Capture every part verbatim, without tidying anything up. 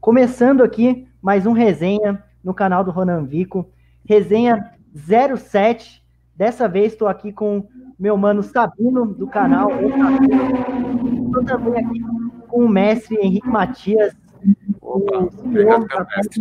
Começando aqui mais um resenha no canal do Ronan Vico, resenha zero sete, dessa vez estou aqui com meu mano Sabino do canal, estou também aqui com o mestre Henrique Matias. Opa, obrigado pelo mestre.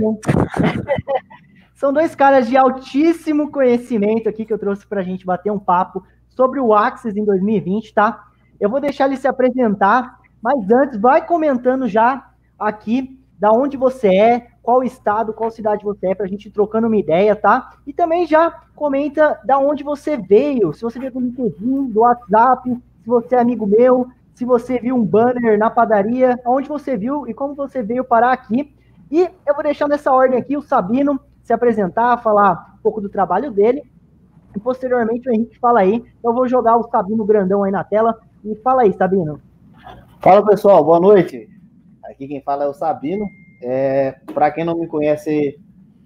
São dois caras de altíssimo conhecimento aqui que eu trouxe para a gente bater um papo sobre o Axis em dois mil e vinte, tá? Eu vou deixar ele se apresentar, mas antes vai comentando já aqui da onde você é, qual estado, qual cidade você é, para a gente ir trocando uma ideia, tá? E também já comenta da onde você veio, se você veio do LinkedIn, do WhatsApp, se você é amigo meu, se você viu um banner na padaria, aonde você viu e como você veio parar aqui. E eu vou deixar nessa ordem aqui o Sabino se apresentar, falar um pouco do trabalho dele, e posteriormente o Henrique fala aí. Então eu vou jogar o Sabino grandão aí na tela, e fala aí, Sabino. Fala, pessoal, boa noite. Aqui quem fala é o Sabino. É, para quem não me conhece,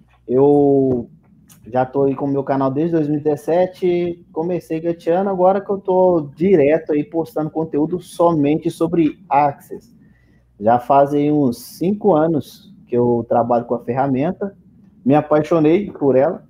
eu já estou aí com o meu canal desde dois mil e dezessete, comecei gateando, agora que eu estou direto aí postando conteúdo somente sobre Axis. Já fazem uns cinco anos que eu trabalho com a ferramenta, me apaixonei por ela,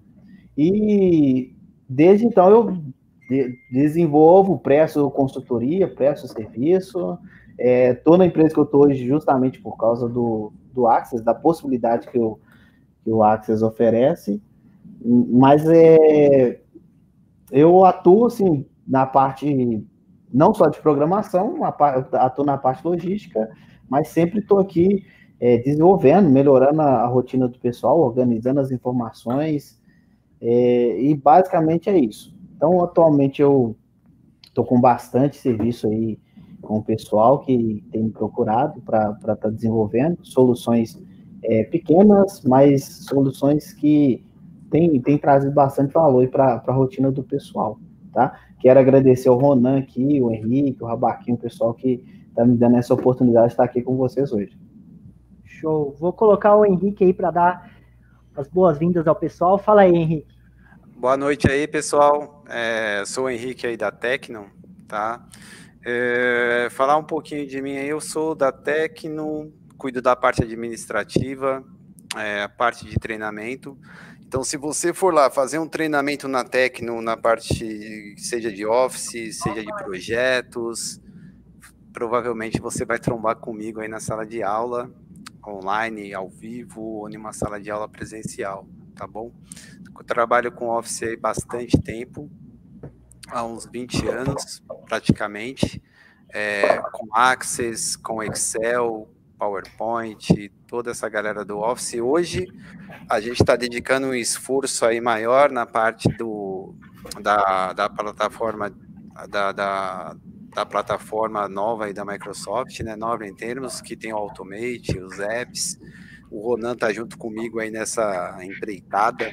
e desde então eu de, desenvolvo, presto consultoria, presto serviço. Estou é, na empresa que eu estou hoje justamente por causa do, do Axis, da possibilidade que, eu, que o Axis oferece, mas é, eu atuo assim, na parte não só de programação, atuo na parte logística, mas sempre estou aqui é, desenvolvendo, melhorando a, a rotina do pessoal, organizando as informações, é, e basicamente é isso. Então, atualmente eu estou com bastante serviço aí com o pessoal que tem me procurado para estar tá desenvolvendo soluções é, pequenas, mas soluções que têm tem trazido bastante valor para a rotina do pessoal, tá? Quero agradecer ao Ronan aqui, o Henrique, o Rabaquinho, o pessoal que está me dando essa oportunidade de estar aqui com vocês hoje. Show. Vou colocar o Henrique aí para dar as boas-vindas ao pessoal. Fala aí, Henrique. Boa noite aí, pessoal. É, sou o Henrique aí da Tecno, tá? É, falar um pouquinho de mim aí, eu sou da Tecno, cuido da parte administrativa, é, a parte de treinamento. Então, se você for lá fazer um treinamento na Tecno, na parte, seja de Office, seja de projetos, provavelmente você vai trombar comigo aí na sala de aula, online, ao vivo, ou em uma sala de aula presencial, tá bom? Eu trabalho com Office aí bastante tempo, há uns vinte anos, praticamente, é, com Access, com Excel, PowerPoint, toda essa galera do Office. Hoje, a gente está dedicando um esforço aí maior na parte do, da, da plataforma, da, da, da plataforma nova aí da Microsoft, né, nova em termos, que tem o Automate, os apps. O Ronan está junto comigo aí nessa empreitada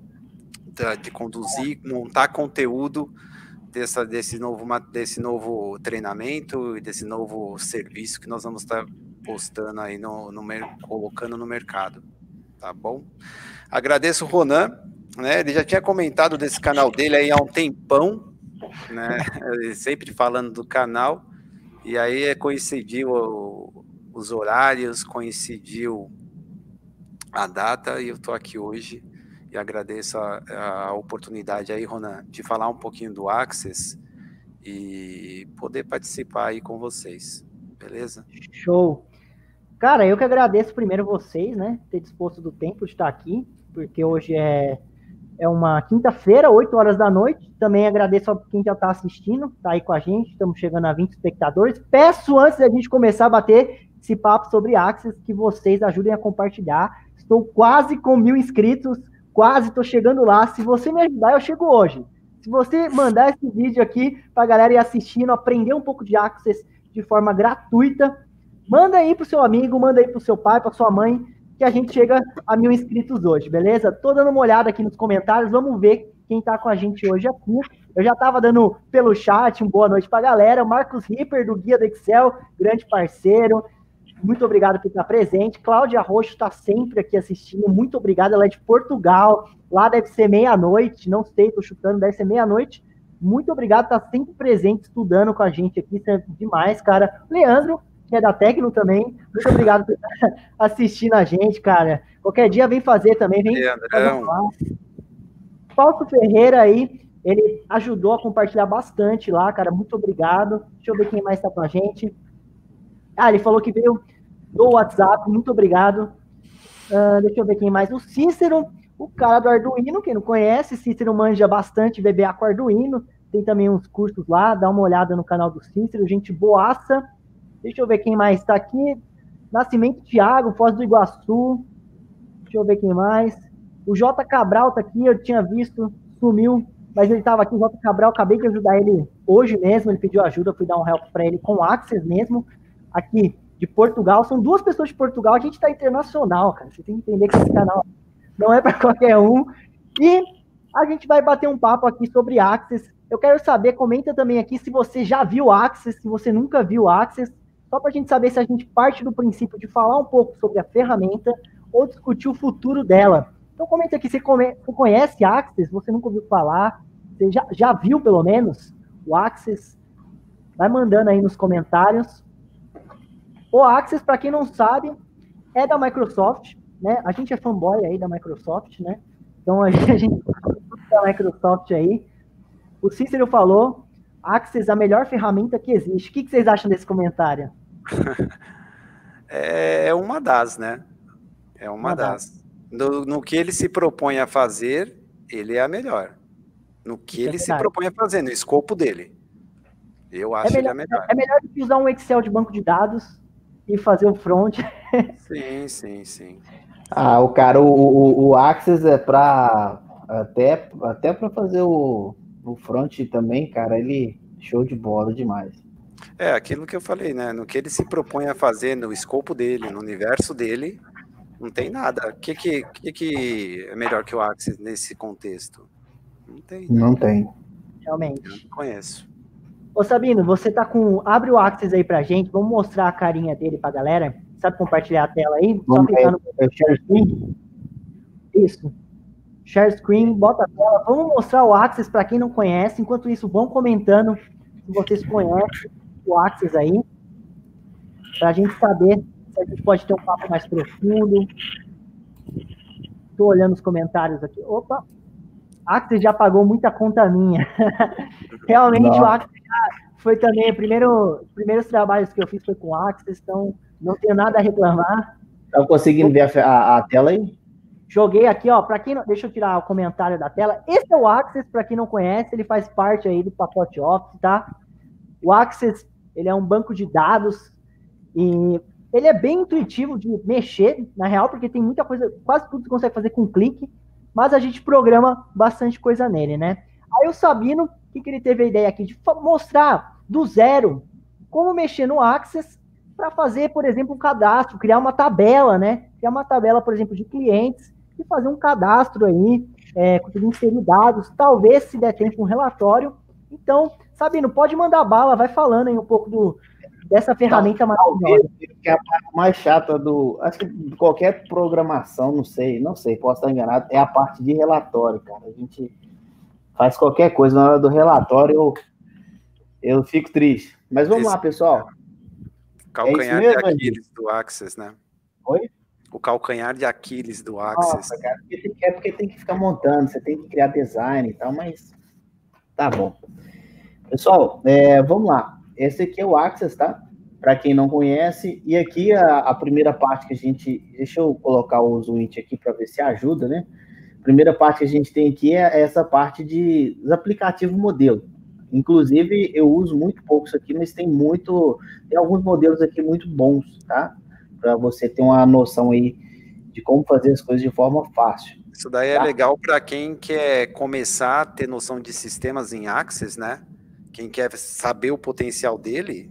de conduzir, montar conteúdo Dessa, desse, novo, desse novo treinamento e desse novo serviço que nós vamos estar postando aí, no, no, colocando no mercado, tá bom? Agradeço o Ronan, né, ele já tinha comentado desse canal dele aí há um tempão, né, sempre falando do canal, e aí coincidiu o, os horários, coincidiu a data, e eu tô aqui hoje. E agradeço a, a oportunidade aí, Ronan, de falar um pouquinho do Axis e poder participar aí com vocês, beleza? Show! Cara, eu que agradeço primeiro vocês, né, ter disposto do tempo de estar aqui, porque hoje é, é uma quinta-feira, oito horas da noite. Também agradeço a quem já está assistindo, tá aí com a gente, estamos chegando a vinte espectadores. Peço, antes da gente começar a bater esse papo sobre Axis, que vocês ajudem a compartilhar. Estou quase com mil inscritos, quase, tô chegando lá. Se você me ajudar, eu chego hoje. Se você mandar esse vídeo aqui pra galera ir assistindo, aprender um pouco de Axis de forma gratuita, manda aí pro seu amigo, manda aí pro seu pai, pra sua mãe, que a gente chega a mil inscritos hoje, beleza? Tô dando uma olhada aqui nos comentários, vamos ver quem tá com a gente hoje aqui. Eu já tava dando pelo chat, um boa noite pra galera. Marcos Ripper, do Guia do Excel, grande parceiro. Muito obrigado por estar presente. Cláudia Roxo está sempre aqui assistindo. Muito obrigado. Ela é de Portugal. Lá deve ser meia-noite. Não sei, estou chutando. Deve ser meia-noite. Muito obrigado. Está sempre presente, estudando com a gente aqui. Isso é demais, cara. Leandro, que é da Tecno também. Muito obrigado por estar assistindo a gente, cara. Qualquer dia vem fazer também, vem fazer lá. Fausto Ferreira aí, ele ajudou a compartilhar bastante lá, cara. Muito obrigado. Deixa eu ver quem mais tá com a gente. Ah, ele falou que veio do WhatsApp. Muito obrigado. Uh, deixa eu ver quem mais. O Cícero, o cara do Arduino, quem não conhece, Cícero manja bastante V B A com Arduino. Tem também uns cursos lá, dá uma olhada no canal do Cícero, gente boaça. Deixa eu ver quem mais está aqui. Nascimento Thiago, Foz do Iguaçu. Deixa eu ver quem mais. O J Cabral tá aqui, eu tinha visto, sumiu, mas ele estava aqui, o J Cabral, acabei de ajudar ele hoje mesmo, ele pediu ajuda, fui dar um help para ele com o Axis mesmo, aqui de Portugal. São duas pessoas de Portugal, a gente está internacional, cara. Você tem que entender que esse canal não é para qualquer um. E a gente vai bater um papo aqui sobre Axis. Eu quero saber, comenta também aqui se você já viu Axis, se você nunca viu Axis, só para a gente saber se a gente parte do princípio de falar um pouco sobre a ferramenta ou discutir o futuro dela. Então comenta aqui, você conhece Axis, você nunca ouviu falar, você já, já viu pelo menos o Axis? Vai mandando aí nos comentários. O Axis, para quem não sabe, é da Microsoft, né? A gente é fanboy aí da Microsoft, né? Então a gente, a gente é da Microsoft aí. O Cícero falou, Axis é a melhor ferramenta que existe. O que, que vocês acham desse comentário? É uma das, né? É uma, uma das. das. No, no que ele se propõe a fazer, ele é a melhor. No que Isso ele é se propõe a fazer, no escopo dele. Eu acho é melhor, ele a melhor. É melhor do que usar um Excel de banco de dados e fazer o front. Sim, sim, sim. Ah, o cara, o, o, o Axis é para até, até para fazer o, o front também, cara, ele show de bola demais. É, aquilo que eu falei, né? No que ele se propõe a fazer, no escopo dele, no universo dele, não tem nada. O que, que, que, que é melhor que o Axis nesse contexto? Não tem. Né? Não tem. Realmente. Eu não conheço. Ô Sabino, você tá com... Abre o Axis aí pra gente, vamos mostrar a carinha dele pra galera. Sabe compartilhar a tela aí? Só clicar no... Share screen? Isso. Share screen, bota a tela. Vamos mostrar o Axis pra quem não conhece. Enquanto isso, vão comentando se vocês conhecem o Axis aí. Pra gente saber se a gente pode ter um papo mais profundo. Tô olhando os comentários aqui. Opa! Axis já pagou muita conta minha. Realmente, Nossa. O Axis já foi também o primeiro, os primeiros trabalhos que eu fiz foi com o Axis, então não tenho nada a reclamar. Tá conseguindo ver a, a, a tela aí? Joguei aqui, ó, para quem não, deixa eu tirar o comentário da tela. Esse é o Axis, para quem não conhece, ele faz parte aí do pacote Office, tá? O Axis, ele é um banco de dados e ele é bem intuitivo de mexer, na real, porque tem muita coisa, quase tudo você consegue fazer com clique, mas a gente programa bastante coisa nele, né? Aí o Sabino, o que, que ele teve a ideia aqui? De mostrar do zero como mexer no Axis para fazer, por exemplo, um cadastro, criar uma tabela, né? Criar uma tabela, por exemplo, de clientes e fazer um cadastro aí, é, conseguir inserir dados, talvez, se der tempo, um relatório. Então, Sabino, pode mandar bala, vai falando aí um pouco do, dessa ferramenta maravilhosa. Que é a parte mais chata do... Acho que qualquer programação, não sei, não sei, posso estar enganado, é a parte de relatório, cara. A gente faz qualquer coisa na hora do relatório, eu, eu fico triste. Mas vamos Esse... lá, pessoal. Calcanhar é mesmo, de Aquiles do Axis, né? Oi? O calcanhar de Aquiles do Axis. Nossa, cara, é porque tem que ficar montando, você tem que criar design e tal, mas tá bom. Pessoal, é, vamos lá. Esse aqui é o Axis, tá? Para quem não conhece. E aqui a, a primeira parte que a gente... Deixa eu colocar o Switch aqui para ver se ajuda, né? A primeira parte que a gente tem aqui é essa parte de, dos aplicativos modelo. Inclusive, eu uso muito pouco isso aqui, mas tem muito... Tem alguns modelos aqui muito bons, tá? Para você ter uma noção aí de como fazer as coisas de forma fácil. Isso daí tá? É legal para quem quer começar a ter noção de sistemas em Axis, né? Quem quer saber o potencial dele,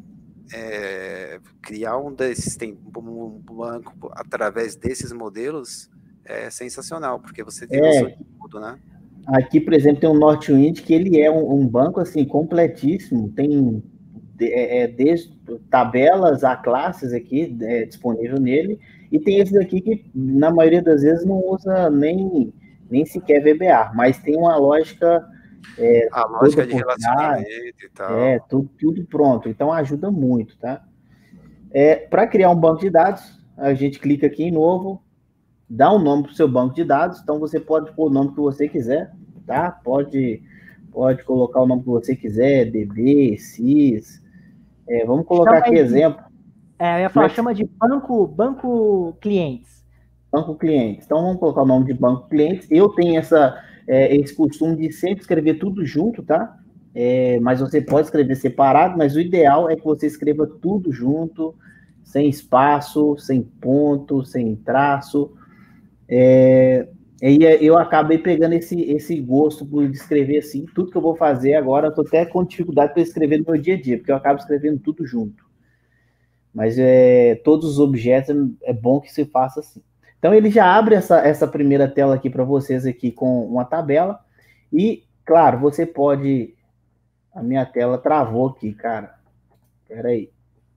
é, criar um desses um banco através desses modelos é sensacional, porque você tem é, noção de tudo, né? Aqui, por exemplo, tem o Northwind, que ele é um, um banco assim completíssimo, tem é, desde tabelas a classes aqui é, disponível nele, e tem esses aqui que na maioria das vezes não usa nem, nem sequer V B A, mas tem uma lógica... É, a lógica de relacionamento e tal. É, tudo, tudo pronto. Então, ajuda muito, tá? É, para criar um banco de dados, a gente clica aqui em novo, dá um nome para o seu banco de dados, então você pode pôr o nome que você quiser, tá? Pode, pode colocar o nome que você quiser, D B, C I S, é, vamos colocar chama aqui de, exemplo. É, eu ia falar, chama de banco, banco clientes. Banco clientes. Então vamos colocar o nome de banco clientes. Eu tenho essa, é, esse costume de sempre escrever tudo junto, tá? É, mas você pode escrever separado, mas o ideal é que você escreva tudo junto, sem espaço, sem ponto, sem traço. É, e eu acabei pegando esse, esse gosto por escrever assim, tudo que eu vou fazer agora, eu tô até com dificuldade para escrever no meu dia a dia, porque eu acabo escrevendo tudo junto. Mas é, todos os objetos é bom que se faça assim. Então ele já abre essa, essa primeira tela aqui para vocês aqui com uma tabela, e claro, você pode... A minha tela travou aqui, cara. Espera aí.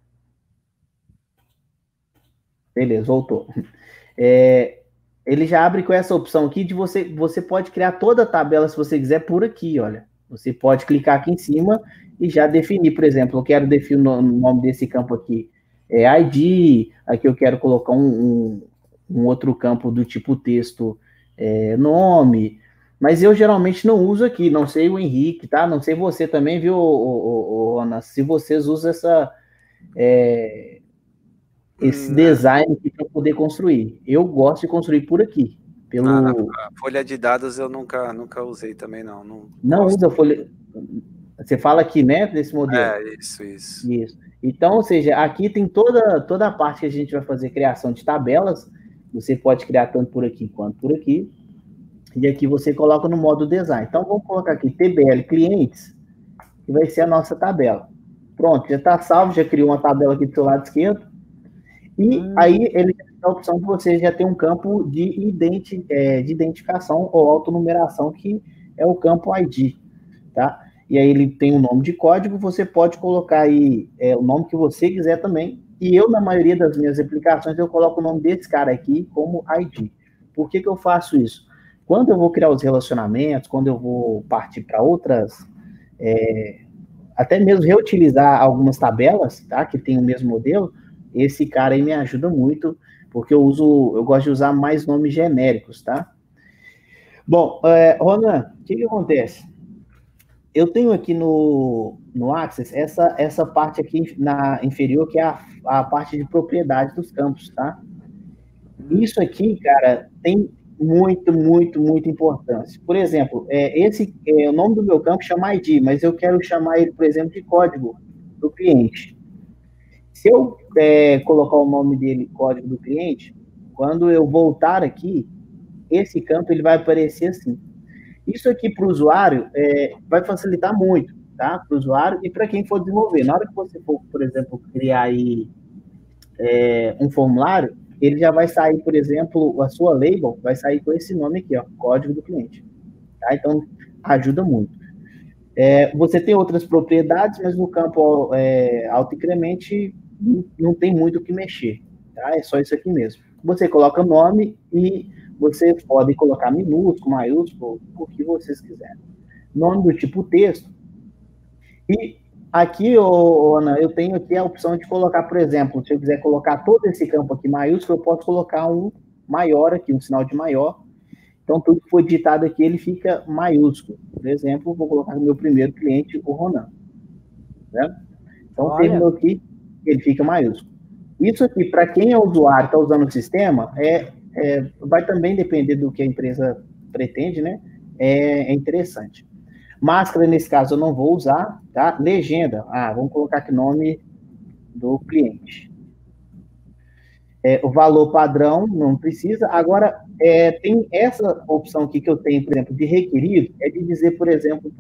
Beleza, voltou. É, ele já abre com essa opção aqui de você... Você pode criar toda a tabela, se você quiser, por aqui, olha. Você pode clicar aqui em cima e já definir, por exemplo, eu quero definir o nome desse campo aqui. É I D, aqui eu quero colocar um, um, um outro campo do tipo texto, é, nome... Mas eu geralmente não uso aqui, não sei o Henrique, tá? Não sei você também, viu, Ana? Se vocês usam essa, é, esse design aqui para poder construir. Eu gosto de construir por aqui. Pelo... Ah, a folha de dados eu nunca, nunca usei também, não. Não, não usa folha... Você fala aqui, né, desse modelo? É, isso, isso. Isso. Então, ou seja, aqui tem toda, toda a parte que a gente vai fazer criação de tabelas. Você pode criar tanto por aqui quanto por aqui. E aqui você coloca no modo design. Então, vamos colocar aqui T B L clientes, que vai ser a nossa tabela. Pronto, já está salvo, já criou uma tabela aqui do seu lado esquerdo. E hum. aí ele tem a opção de você já ter um campo de, identi é, de identificação ou autonumeração, que é o campo I D, tá? E aí ele tem um nome de código, você pode colocar aí é, o nome que você quiser também. E eu, na maioria das minhas aplicações, eu coloco o nome desse cara aqui como I D. Por que que eu faço isso? Quando eu vou criar os relacionamentos, quando eu vou partir para outras, é, até mesmo reutilizar algumas tabelas, tá, que tem o mesmo modelo, esse cara aí me ajuda muito, porque eu uso, eu gosto de usar mais nomes genéricos, tá? Bom, é, Ronan, o que que acontece? Eu tenho aqui no, no Access essa, essa parte aqui na inferior, que é a, a parte de propriedade dos campos, tá? Isso aqui, cara, tem muito, muito, muito importância. Por exemplo, é, esse, é, o nome do meu campo chama I D, mas eu quero chamar ele, por exemplo, de código do cliente. Se eu é, colocar o nome dele, código do cliente, quando eu voltar aqui, esse campo ele vai aparecer assim. Isso aqui para o usuário é, vai facilitar muito, tá? Para o usuário e para quem for desenvolver. Na hora que você for, por exemplo, criar aí, é, um formulário, ele já vai sair, por exemplo, a sua label vai sair com esse nome aqui, ó, código do cliente. Tá? Então, ajuda muito. É, você tem outras propriedades, mas no campo é, auto-incremente não, não tem muito o que mexer. Tá? É só isso aqui mesmo. Você coloca nome e você pode colocar minúsculo, maiúsculo, o que vocês quiserem. Nome do tipo texto. E aqui, ô, Ana, eu tenho aqui a opção de colocar, por exemplo, se eu quiser colocar todo esse campo aqui maiúsculo, eu posso colocar um maior aqui, um sinal de maior. Então, tudo que for digitado aqui, ele fica maiúsculo. Por exemplo, vou colocar no meu primeiro cliente, o Ronan. Né? Então, Olha. terminou aqui, ele fica maiúsculo. Isso aqui, para quem é usuário, está usando o sistema, é, é, vai também depender do que a empresa pretende, né? É, é interessante. Máscara, nesse caso, eu não vou usar, tá? Legenda, ah, vamos colocar aqui nome do cliente. É, o valor padrão, não precisa. Agora, é, tem essa opção aqui que eu tenho, por exemplo, de requerido, é de dizer, por exemplo,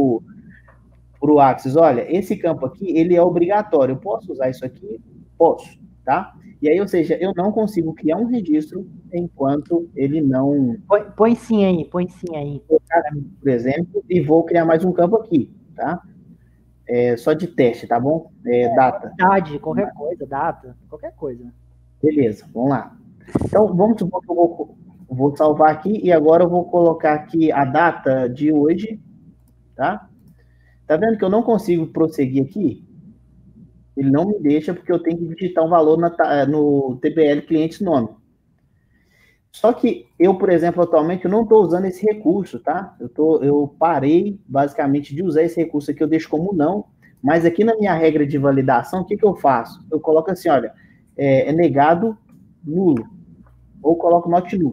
para o Access, olha, esse campo aqui, ele é obrigatório, eu posso usar isso aqui? Posso, tá? E aí, ou seja, eu não consigo criar um registro enquanto ele não... Põe, põe sim aí, põe sim aí. Por exemplo, e vou criar mais um campo aqui, tá? É, só de teste, tá bom? É, é, data. Idade, qualquer coisa, data, qualquer coisa. Beleza, vamos lá. Então, vamos supor que eu vou, vou salvar aqui e agora eu vou colocar aqui a data de hoje, tá? Tá vendo que eu não consigo prosseguir aqui? Ele não me deixa porque eu tenho que digitar um valor na, no T B L cliente nome. Só que eu, por exemplo, atualmente, eu não estou usando esse recurso, tá? Eu, tô, eu parei, basicamente, de usar esse recurso aqui, eu deixo como não, mas aqui na minha regra de validação, o que, que eu faço? Eu coloco assim, olha, é, é negado nulo, ou coloco not null.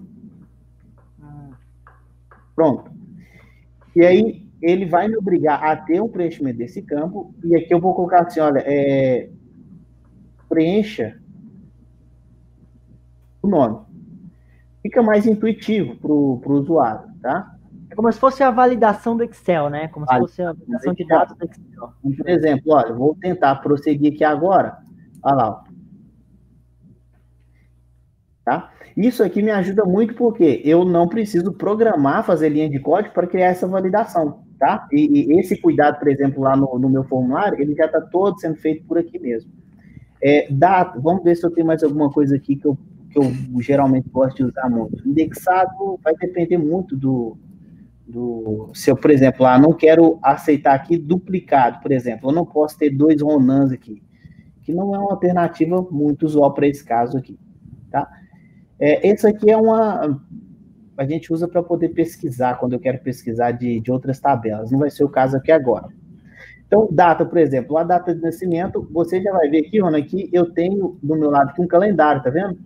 Pronto. E aí, ele vai me obrigar a ter um preenchimento desse campo, e aqui eu vou colocar assim, olha, é, preencha o nome. Fica mais intuitivo para o usuário, tá? É como se fosse a validação do Excel, né? Como se fosse a validação de dados do Excel. Por exemplo, olha, vou tentar prosseguir aqui agora. Olha lá. Ó. Tá? Isso aqui me ajuda muito porque eu não preciso programar, fazer linha de código para criar essa validação, tá? E, e esse cuidado, por exemplo, lá no, no meu formulário, ele já está todo sendo feito por aqui mesmo. É, data, vamos ver se eu tenho mais alguma coisa aqui que eu, que eu geralmente gosto de usar muito. Indexado vai depender muito do, do... Se eu, por exemplo, lá não quero aceitar aqui duplicado, por exemplo, eu não posso ter dois Ronans aqui, que não é uma alternativa muito usual para esse caso aqui, tá? É, esse aqui é uma... A gente usa para poder pesquisar, quando eu quero pesquisar de, de outras tabelas. Não vai ser o caso aqui agora. Então, data, por exemplo, a data de nascimento, você já vai ver aqui, Rona, aqui eu tenho do meu lado aqui um calendário, tá vendo?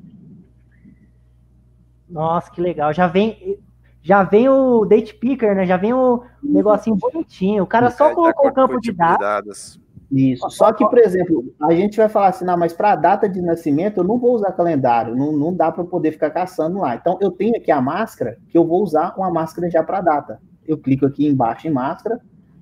Nossa, que legal. Já vem, já vem o date picker, né? Já vem o negocinho bonitinho. O cara só é, colocou o campo de dados. dados. Isso. Só que, por exemplo, a gente vai falar assim, não, mas para a data de nascimento eu não vou usar calendário, não, não dá para poder ficar caçando lá. Então, eu tenho aqui a máscara, que eu vou usar uma máscara já para data. Eu clico aqui embaixo em máscara,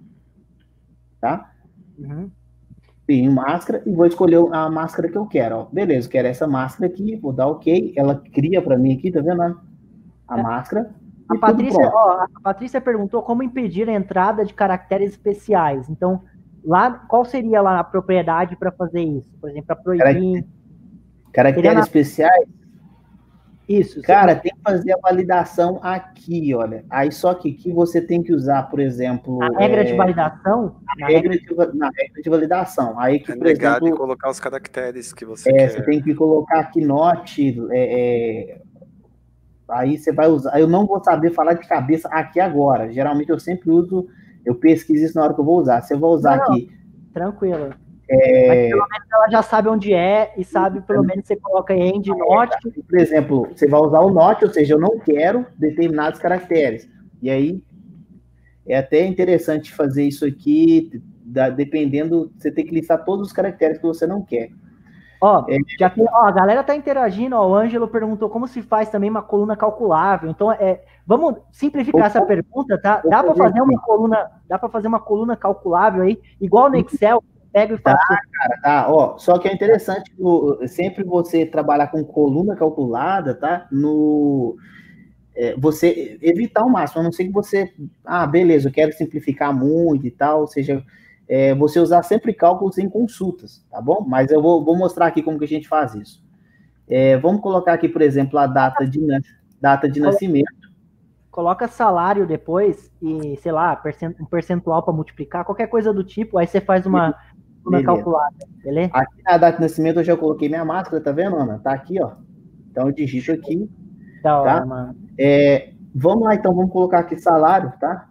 tá? Uhum. Em máscara e vou escolher a máscara que eu quero. Ó. Beleza, eu quero essa máscara aqui, vou dar OK. Ela cria para mim aqui, tá vendo? A é. máscara. A Patrícia, ó, a Patrícia perguntou como impedir a entrada de caracteres especiais. Então, lá, qual seria lá a propriedade para fazer isso? Por exemplo, para proibir... Caracteres na... especiais? Isso. Cara, tem que fazer a validação aqui, olha. Aí só que aqui você tem que usar, por exemplo... A regra é... de validação? Na regra de, na regra de validação. Aí que, é por negado exemplo... e colocar os caracteres que você é, quer. Você tem que colocar aqui not... É, é... Aí você vai usar... Eu não vou saber falar de cabeça aqui agora. Geralmente eu sempre uso... Eu pesquiso isso na hora que eu vou usar. Se eu vou usar não, aqui... Tranquilo. É... Mas pelo menos ela já sabe onde é e sabe, pelo menos você coloca end not. Por exemplo, você vai usar o not, ou seja, eu não quero determinados caracteres. E aí, é até interessante fazer isso aqui, dependendo, você tem que listar todos os caracteres que você não quer. Ó, é, já tem, ó, a galera tá interagindo, ó, o Ângelo perguntou como se faz também uma coluna calculável. Então, é, vamos simplificar essa pergunta, tá? Dá para fazer uma coluna, dá para fazer uma coluna calculável aí, igual no Excel, pega e faz. Tá, cara, tá, ó, só que é interessante sempre você trabalhar com coluna calculada, tá? No é, você evitar o máximo, a não ser que você, ah, beleza, eu quero simplificar muito e tal, ou seja, É, você usar sempre cálculos em consultas, tá bom? Mas eu vou, vou mostrar aqui como que a gente faz isso. É, vamos colocar aqui, por exemplo, a data de, data de nascimento. Coloca salário depois e, sei lá, um percentual para multiplicar, qualquer coisa do tipo, aí você faz uma, uma calculada, beleza? Aqui na data de nascimento eu já coloquei minha máscara, tá vendo, Ana? Tá aqui, ó. Então eu digito aqui. Da hora, tá? mano. É, vamos lá, então, vamos colocar aqui salário, tá?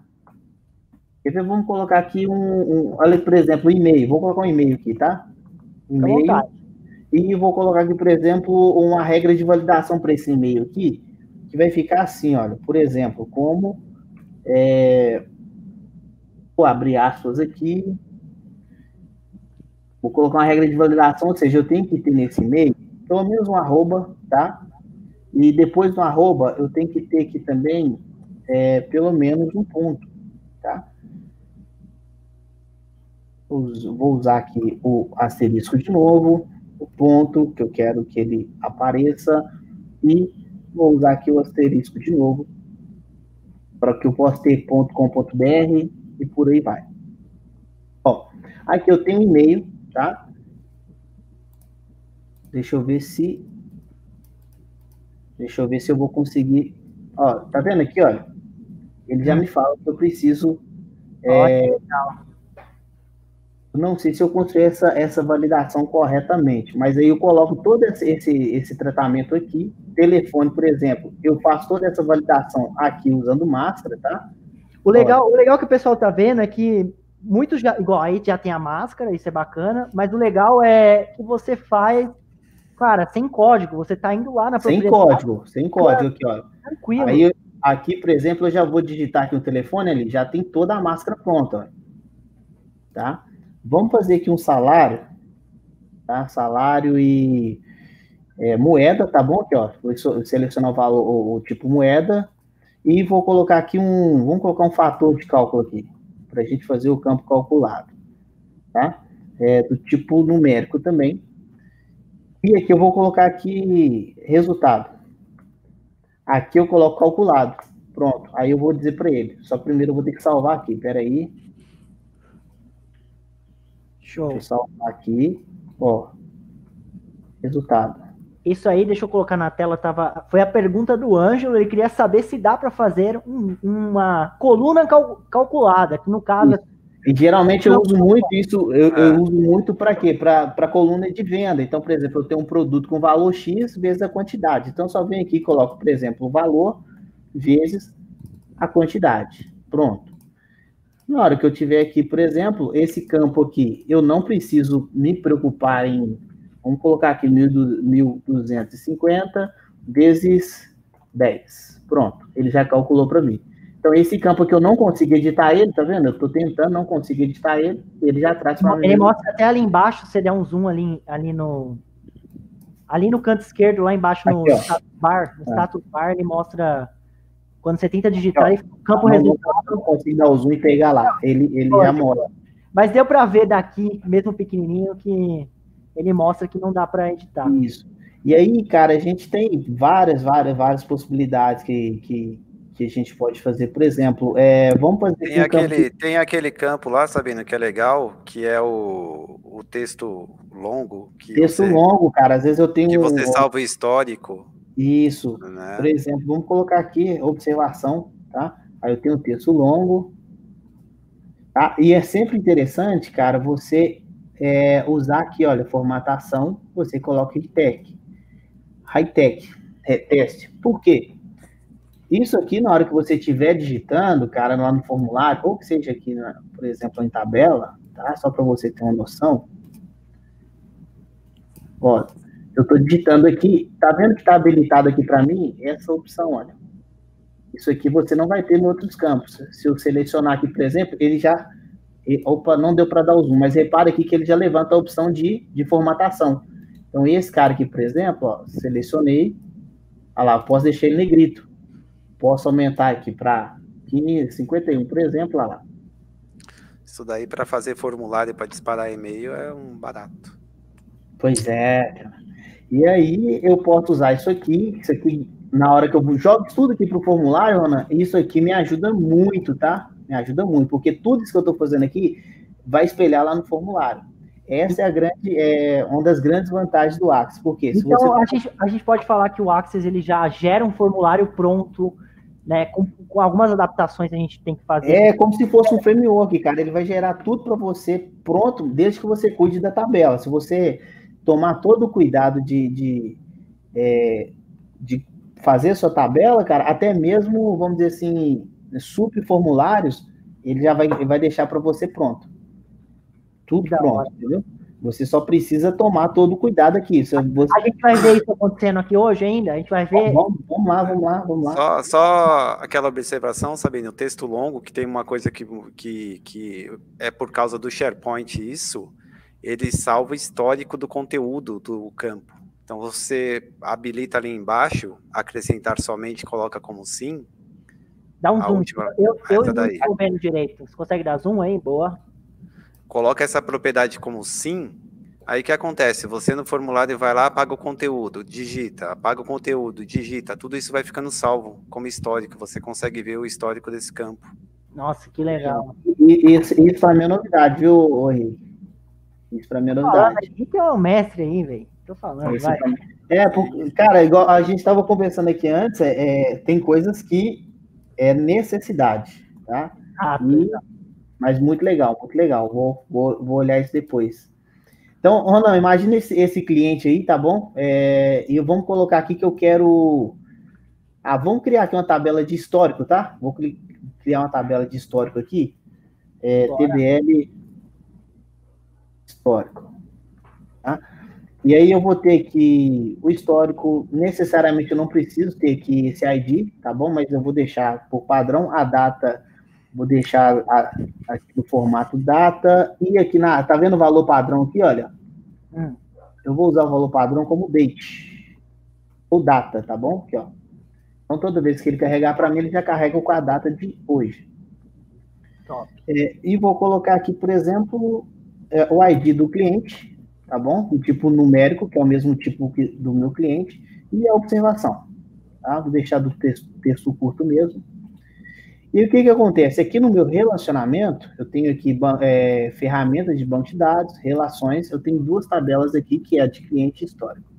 Vamos colocar aqui um, um olha, por exemplo, um e-mail. Vou colocar um e-mail aqui, tá? E-mail. E vou colocar aqui, por exemplo, uma regra de validação para esse e-mail aqui, que vai ficar assim, olha, por exemplo, como é, vou abrir aspas aqui, vou colocar uma regra de validação, ou seja, eu tenho que ter nesse e-mail pelo menos um arroba, tá? E depois do arroba, eu tenho que ter aqui também é, pelo menos um ponto, tá? Vou usar aqui o asterisco de novo, o ponto que eu quero que ele apareça, e vou usar aqui o asterisco de novo, para que eu possa ter ponto com ponto br e por aí vai. Ó, aqui eu tenho um e-mail, tá? Deixa eu ver se... Deixa eu ver se eu vou conseguir... Ó, tá vendo aqui, olha? Ele já me fala que eu preciso... É, Não sei se eu construí essa, essa validação corretamente, mas aí eu coloco todo esse, esse, esse tratamento aqui. Telefone, por exemplo, eu faço toda essa validação aqui usando máscara, tá? O legal, o legal que o pessoal tá vendo é que muitos, já, igual aí já tem a máscara, isso é bacana, mas o legal é que você faz, cara, sem código, você tá indo lá na Sem código, sem código aqui, ó. Tranquilo. Aí, aqui, por exemplo, eu já vou digitar aqui o telefone ali, já tem toda a máscara pronta, ó. Tá? Vamos fazer aqui um salário, tá? Salário e é, moeda, tá bom? Aqui, ó. Vou selecionar o valor, o, o tipo moeda, e vou colocar aqui um, vamos colocar um fator de cálculo aqui, para a gente fazer o campo calculado, tá? É, do tipo numérico também. E aqui eu vou colocar aqui resultado. Aqui eu coloco calculado. Pronto. Aí eu vou dizer para ele. Só primeiro eu vou ter que salvar aqui. Espera aí. Show. Deixa eu salvar aqui. Ó. Resultado. Isso aí, deixa eu colocar na tela, tava, foi a pergunta do Ângelo, ele queria saber se dá para fazer um, uma coluna cal, calculada, que no caso... Isso. E geralmente eu uso muito isso, eu, eu uso muito para quê? Para coluna de venda. Então, por exemplo, eu tenho um produto com valor X vezes a quantidade. Então, só venho aqui e coloco, por exemplo, o valor vezes a quantidade. Pronto. Na hora que eu tiver aqui, por exemplo, esse campo aqui, eu não preciso me preocupar em... Vamos colocar aqui mil duzentos e cinquenta vezes dez. Pronto, ele já calculou para mim. Então, esse campo aqui eu não consigo editar ele, tá vendo? Eu estou tentando, não consigo editar ele, ele já traz para mim. Ele mostra até ali embaixo, se você der um zoom ali, ali no... Ali no canto esquerdo, lá embaixo no aqui, status bar, no status ah. bar, ele mostra... Quando você tenta digitar, aqui, o campo resultado... Eu não consigo dar o zoom e pegar lá, ele, ele já mostra. Mas deu para ver daqui, mesmo pequenininho, que... ele mostra que não dá para editar. Isso. E aí, cara, a gente tem várias, várias, várias possibilidades que, que, que a gente pode fazer. Por exemplo, é, vamos fazer... Tem aquele, campo... tem aquele campo lá, Sabino, que é legal, que é o, o texto longo. Que texto você, longo, cara. Às vezes eu tenho... Que você salva o histórico. Isso. Né? Por exemplo, vamos colocar aqui, observação, tá? Aí eu tenho um texto longo. Tá? E é sempre interessante, cara, você... É, usar aqui, olha, formatação, você coloca high-tech, high-tech, é, teste. Por quê? Isso aqui, na hora que você estiver digitando, cara, lá no formulário, ou que seja aqui, na, por exemplo, em tabela, tá? Só para você ter uma noção. Ó, eu estou digitando aqui, tá vendo que está habilitado aqui para mim? Essa opção, olha. Isso aqui você não vai ter em outros campos. Se eu selecionar aqui, por exemplo, ele já... Opa, não deu para dar o zoom, mas repare aqui que ele já levanta a opção de, de formatação. Então, esse cara aqui, por exemplo, ó, selecionei, olha lá, posso deixar ele negrito. Posso aumentar aqui para quinze, cinquenta e um, por exemplo, olha lá. Isso daí para fazer formulário para disparar e-mail é um barato. Pois é, cara. E aí eu posso usar isso aqui, isso aqui, na hora que eu jogo tudo aqui para o formulário, Ana, isso aqui me ajuda muito, tá? Me ajuda muito, porque tudo isso que eu estou fazendo aqui vai espelhar lá no formulário. Essa é, a grande, é uma das grandes vantagens do Axis. Porque se então, você... a, gente, a gente pode falar que o Axis ele já gera um formulário pronto, né? Com, com algumas adaptações a gente tem que fazer. É como se fosse um framework, cara. Ele vai gerar tudo para você pronto, desde que você cuide da tabela. Se você tomar todo o cuidado de, de, é, de fazer a sua tabela, cara, até mesmo, vamos dizer assim... subformulários, ele já vai, vai deixar para você pronto. Tudo pronto, entendeu? Você só precisa tomar todo o cuidado aqui. Você... A gente vai ver isso acontecendo aqui hoje ainda? A gente vai ver... Vamos, vamos lá, vamos lá, vamos lá. Só, só aquela observação, Sabino, o texto longo, que tem uma coisa que, que, que é por causa do SharePoint isso, ele salva o histórico do conteúdo do campo. Então, você habilita ali embaixo, acrescentar somente, coloca como sim. Dá um a zoom. Última, eu eu não estou vendo direito. Você consegue dar zoom aí? Boa. Coloca essa propriedade como sim. Aí o que acontece? Você no formulário vai lá, apaga o conteúdo, digita, apaga o conteúdo, digita. Tudo isso vai ficando salvo como histórico. Você consegue ver o histórico desse campo. Nossa, que legal. E, isso, isso para mim é novidade, viu, Henrique? Isso para mim é novidade. Ah, Henrique é o mestre aí, velho. Tô falando, isso vai. É, porque, cara, igual a gente estava conversando aqui antes, é, tem coisas que é necessidade, tá? Ah, e, Mas muito legal, muito legal. Vou, vou, vou olhar isso depois. Então, Ronald, imagina esse, esse cliente aí, tá bom? É, e vamos colocar aqui que eu quero... Ah, vamos criar aqui uma tabela de histórico, tá? Vou criar uma tabela de histórico aqui. É, T B L histórico. Tá? E aí eu vou ter que... O histórico, necessariamente eu não preciso ter aqui esse I D, tá bom? Mas eu vou deixar por padrão a data... Vou deixar a, aqui no formato data. E aqui na... Tá vendo o valor padrão aqui, olha? Hum. Eu vou usar o valor padrão como date. Ou data, tá bom? Aqui, ó. Então, toda vez que ele carregar para mim, ele já carrega com a data de hoje. Top. É, e vou colocar aqui, por exemplo, é, o I D do cliente, tá bom? O tipo numérico, que é o mesmo tipo que do meu cliente, e a observação. Tá? Vou deixar do texto, texto curto mesmo. E o que que acontece? Aqui no meu relacionamento, eu tenho aqui é, ferramentas de banco de dados, relações, eu tenho duas tabelas aqui, que é a de cliente histórico.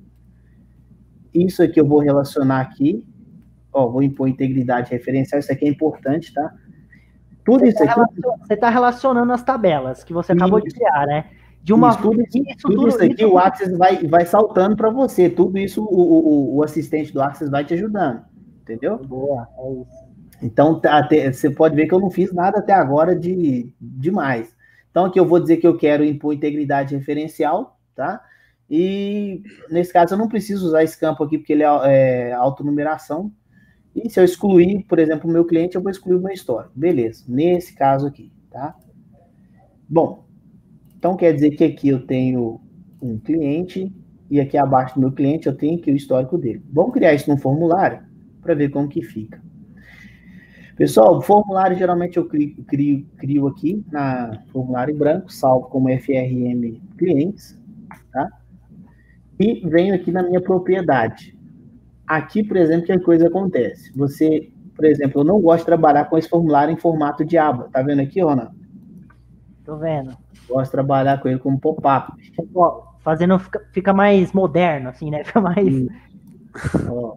Isso aqui eu vou relacionar aqui, ó, vou impor integridade referencial, isso aqui é importante, tá? Tudo você isso tá aqui... Você está relacionando as tabelas que você acabou isso, de criar, né? De uma... Isso, tudo, isso, isso, tudo, tudo isso aqui, isso... o Access vai, vai saltando para você, tudo isso o, o, o assistente do Access vai te ajudando, entendeu? Boa, é isso. Então, até, você pode ver que eu não fiz nada até agora de demais. Então, aqui eu vou dizer que eu quero impor integridade referencial, tá? E, nesse caso, eu não preciso usar esse campo aqui, porque ele é, é autonumeração. E se eu excluir, por exemplo, o meu cliente, eu vou excluir o meu histórico. Beleza, nesse caso aqui, tá? Bom, então quer dizer que aqui eu tenho um cliente, e aqui abaixo do meu cliente eu tenho aqui o histórico dele. Vamos criar isso num formulário, para ver como que fica. Pessoal, o formulário geralmente eu crio, crio, crio aqui na formulário em branco, salvo como F R M clientes, tá? E venho aqui na minha propriedade. Aqui, por exemplo, que a coisa acontece. Você, por exemplo, eu não gosto de trabalhar com esse formulário em formato de aba. Tá vendo aqui, Ronald? Tô vendo. Gosto de trabalhar com ele como pop-up. Fazendo, fica, fica mais moderno, assim, né? Fica mais... Ó.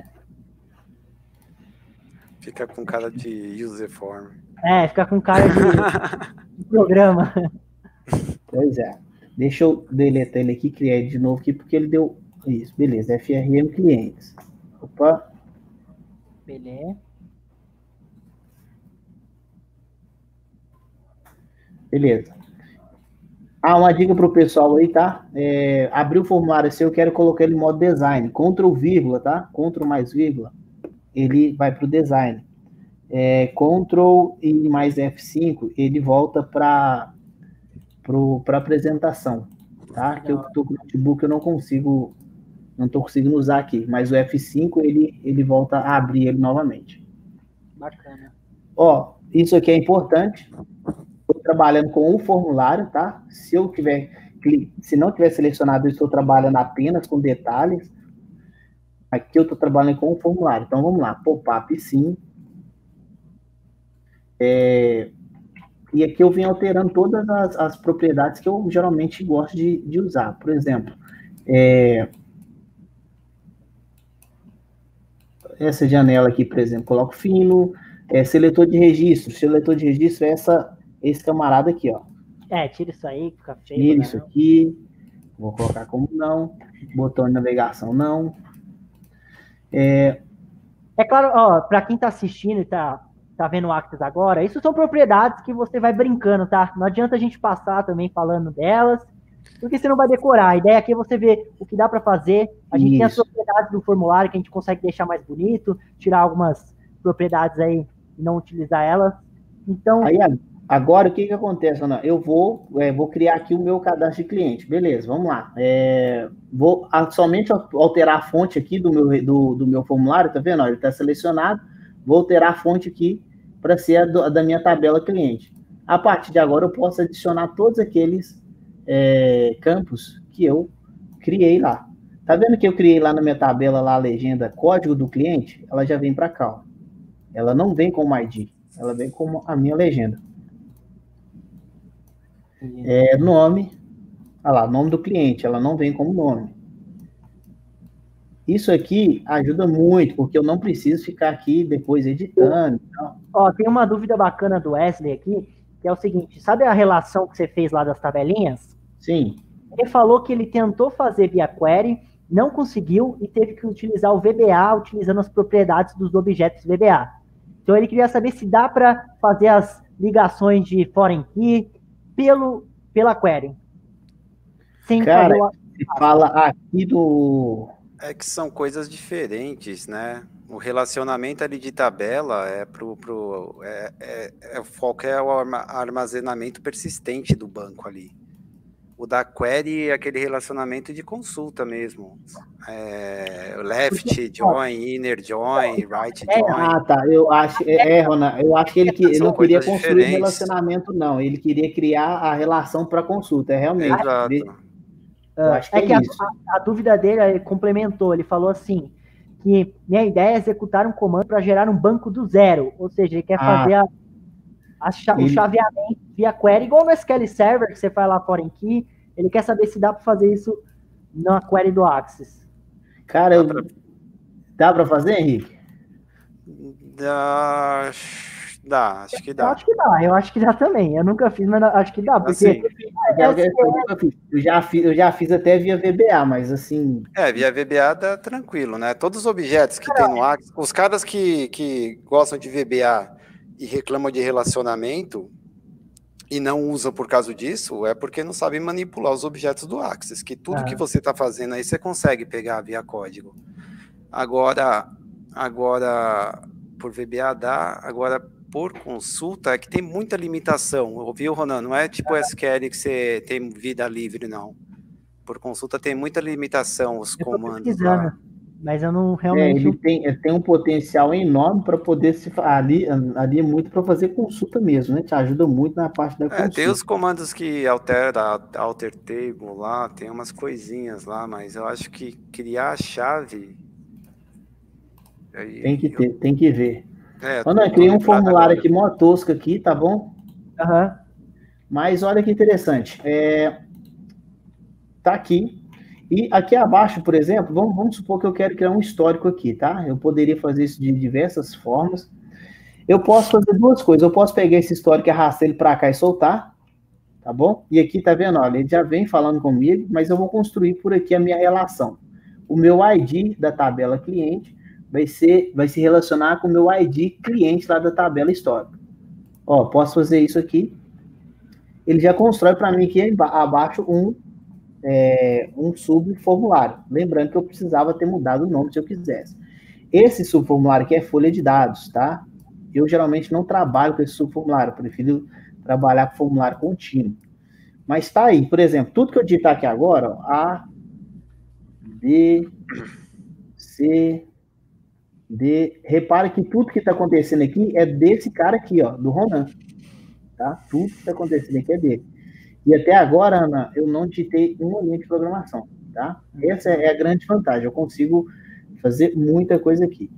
Fica com cara de user form. É, fica com cara de, de programa. Pois é. Deixa eu deletar ele aqui, criar ele de novo aqui, porque ele deu... Isso, beleza. F R M clientes. Opa. Beleza. Beleza. Ah, uma dica para o pessoal aí, tá? É, abrir o formulário seu, eu quero colocar ele em modo design. Ctrl vírgula, tá? Ctrl mais vírgula. Ele vai para o design. É, Ctrl e mais F cinco, ele volta para a apresentação, tá? Que eu estou com o notebook, eu não consigo, não estou conseguindo usar aqui, mas o F cinco, ele, ele volta a abrir ele novamente. Bacana. Ó, isso aqui é importante. Estou trabalhando com um formulário, tá? Se eu tiver, se não tiver selecionado, eu estou trabalhando apenas com detalhes. Aqui eu estou trabalhando com um formulário. Então, vamos lá. Pop-up, sim. É, e aqui eu venho alterando todas as, as propriedades que eu geralmente gosto de, de usar. Por exemplo, é, essa janela aqui, por exemplo, coloco fino. É, seletor de registro. Seletor de registro é essa, esse camarada aqui, ó. É, tira isso aí, fica feio. Tira isso aqui. Vou colocar como não. Botão de navegação, não. É, é claro, ó, para quem tá assistindo e tá, tá vendo o Access agora, isso são propriedades que você vai brincando, tá? Não adianta a gente passar também falando delas, porque você não vai decorar. A ideia aqui é você ver o que dá para fazer. A gente isso. tem as propriedades do formulário que a gente consegue deixar mais bonito, tirar algumas propriedades aí e não utilizar elas. Então... Aí, agora, o que que acontece, Ana? Eu vou, é, vou criar aqui o meu cadastro de cliente. Beleza, vamos lá. É, vou a, somente alterar a fonte aqui do meu, do, do meu formulário, tá vendo? Ele está selecionado. Vou alterar a fonte aqui para ser a, do, a da minha tabela cliente. A partir de agora, eu posso adicionar todos aqueles é, campos que eu criei lá. Tá vendo que eu criei lá na minha tabela lá a legenda código do cliente? Ela já vem para cá, ó. Ela não vem como I D, ela vem como a minha legenda. É, nome, olha lá, nome do cliente, ela não vem como nome. Isso aqui ajuda muito, porque eu não preciso ficar aqui depois editando. Então. Ó, tem uma dúvida bacana do Wesley aqui. que é o seguinte, sabe a relação que você fez lá das tabelinhas? Sim. Ele falou que ele tentou fazer via query, não conseguiu e teve que utilizar o V B A, utilizando as propriedades dos objetos V B A. Então ele queria saber se dá para fazer as ligações de foreign key pelo, pela query. Sem Cara, fazer o... você fala aqui do... É que são coisas diferentes, né? O relacionamento ali de tabela é pro, pro é, é, é, o foco é o armazenamento persistente do banco ali. O da query é aquele relacionamento de consulta mesmo. É, left join, inner join, right join. Ah, tá. Eu acho, é, é Ronan, eu acho que ele, que, ele não queria construir um relacionamento, não. Ele queria criar a relação para consulta. É realmente. Exato. Eu acho que é, é que a, isso. A, a dúvida dele, ele complementou, ele falou assim, que minha ideia é executar um comando para gerar um banco do zero, ou seja, ele quer ah, fazer a, a, ele... o chaveamento via query, igual no S Q L Server, que você faz lá foreign key, ele quer saber se dá para fazer isso na query do Axis. Cara, eu... dá para fazer, Henrique? Dá... Dá, acho que dá. Eu acho que dá, eu acho que dá também. Eu nunca fiz, mas acho que dá, porque... Assim, é, é, eu, já fiz, eu já fiz até via V B A, mas assim... É, via V B A dá tranquilo, né? Todos os objetos que tem no Axis, os caras que, que gostam de V B A e reclamam de relacionamento e não usam por causa disso, é porque não sabem manipular os objetos do Axis, que tudo ah. que você está fazendo aí, você consegue pegar via código. Agora, agora por V B A dá, agora... por consulta, é que tem muita limitação, ouviu, Ronan? Não é tipo S Q L que você tem vida livre, não. Por consulta tem muita limitação, os eu comandos lá. Mas eu não realmente... É, ele tem, tem um potencial enorme para poder se... Ali, ali é muito para fazer consulta mesmo, né? Te ajuda muito na parte da é, consulta. Tem os comandos que altera, alter table lá, tem umas coisinhas lá, mas eu acho que criar a chave... Aí, tem que eu... ter, tem que ver. É, Ana, eu criei um formulário agora. aqui, mó tosco aqui, tá bom? Uhum. Mas olha que interessante. É, tá aqui. E aqui abaixo, por exemplo, vamos, vamos supor que eu quero criar um histórico aqui, tá? Eu poderia fazer isso de diversas formas. Eu posso fazer duas coisas. Eu posso pegar esse histórico e arrastar ele para cá e soltar, tá bom? E aqui, tá vendo? Olha, ele já vem falando comigo, mas eu vou construir por aqui a minha relação. O meu I D da tabela cliente vai ser, vai se relacionar com o meu I D cliente lá da tabela histórica. Ó, posso fazer isso aqui. Ele já constrói para mim aqui abaixo um, é, um subformulário. Lembrando que eu precisava ter mudado o nome se eu quisesse. Esse subformulário aqui é folha de dados, tá? Eu geralmente não trabalho com esse subformulário, eu prefiro trabalhar com formulário contínuo. Mas tá aí, por exemplo, tudo que eu digitar aqui agora, ó, A, B, C... De, repare que tudo que está acontecendo aqui é desse cara aqui, ó, do Ronan. Tá? Tudo que está acontecendo aqui é dele. E até agora, Ana, eu não digitei uma linha de programação. Tá? Essa é a grande vantagem. Eu consigo fazer muita coisa aqui.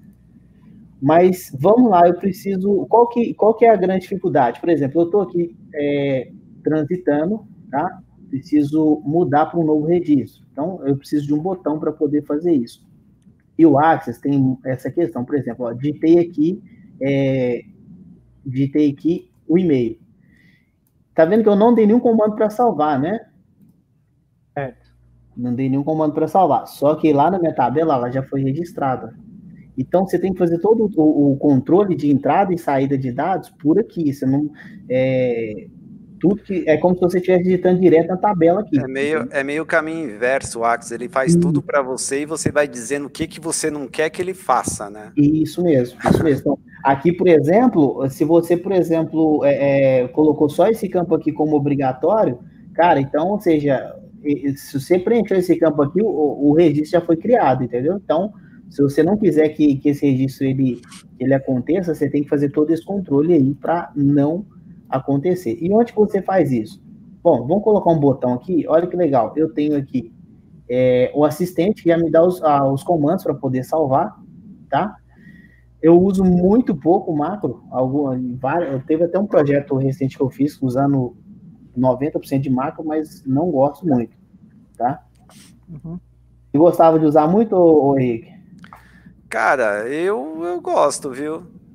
Mas vamos lá, eu preciso. Qual que, qual que é a grande dificuldade? Por exemplo, eu estou aqui é, transitando, tá? Preciso mudar para um novo registro. Então, eu preciso de um botão para poder fazer isso. E o Axis tem essa questão, por exemplo, ó, digitei aqui, é, digitei aqui o e-mail. Tá vendo que eu não dei nenhum comando para salvar, né? Certo. Não dei nenhum comando para salvar. Só que lá na minha tabela, ela já foi registrada. Então, você tem que fazer todo o, o controle de entrada e saída de dados por aqui. Você não... É, tudo que, é como se você estivesse digitando direto na tabela aqui. É meio, é meio caminho inverso, o Axis. Ele faz hum. tudo para você e você vai dizendo o que, que você não quer que ele faça, né? Isso mesmo, isso mesmo. Então, aqui, por exemplo, se você, por exemplo, é, é, colocou só esse campo aqui como obrigatório, cara, então, ou seja, se você preencheu esse campo aqui, o, o registro já foi criado, entendeu? Então, se você não quiser que, que esse registro ele, ele aconteça, você tem que fazer todo esse controle aí para não acontecer. E onde que você faz isso? Bom, vamos colocar um botão aqui. Olha que legal. Eu tenho aqui é, o assistente que já me dá os, ah, os comandos para poder salvar, tá? Eu uso muito pouco o macro. Algum, eu teve até um projeto recente que eu fiz usando noventa por cento de macro, mas não gosto muito, tá? Uhum. Você gostava de usar muito, ô, ô Henrique? Cara, eu, eu gosto, viu?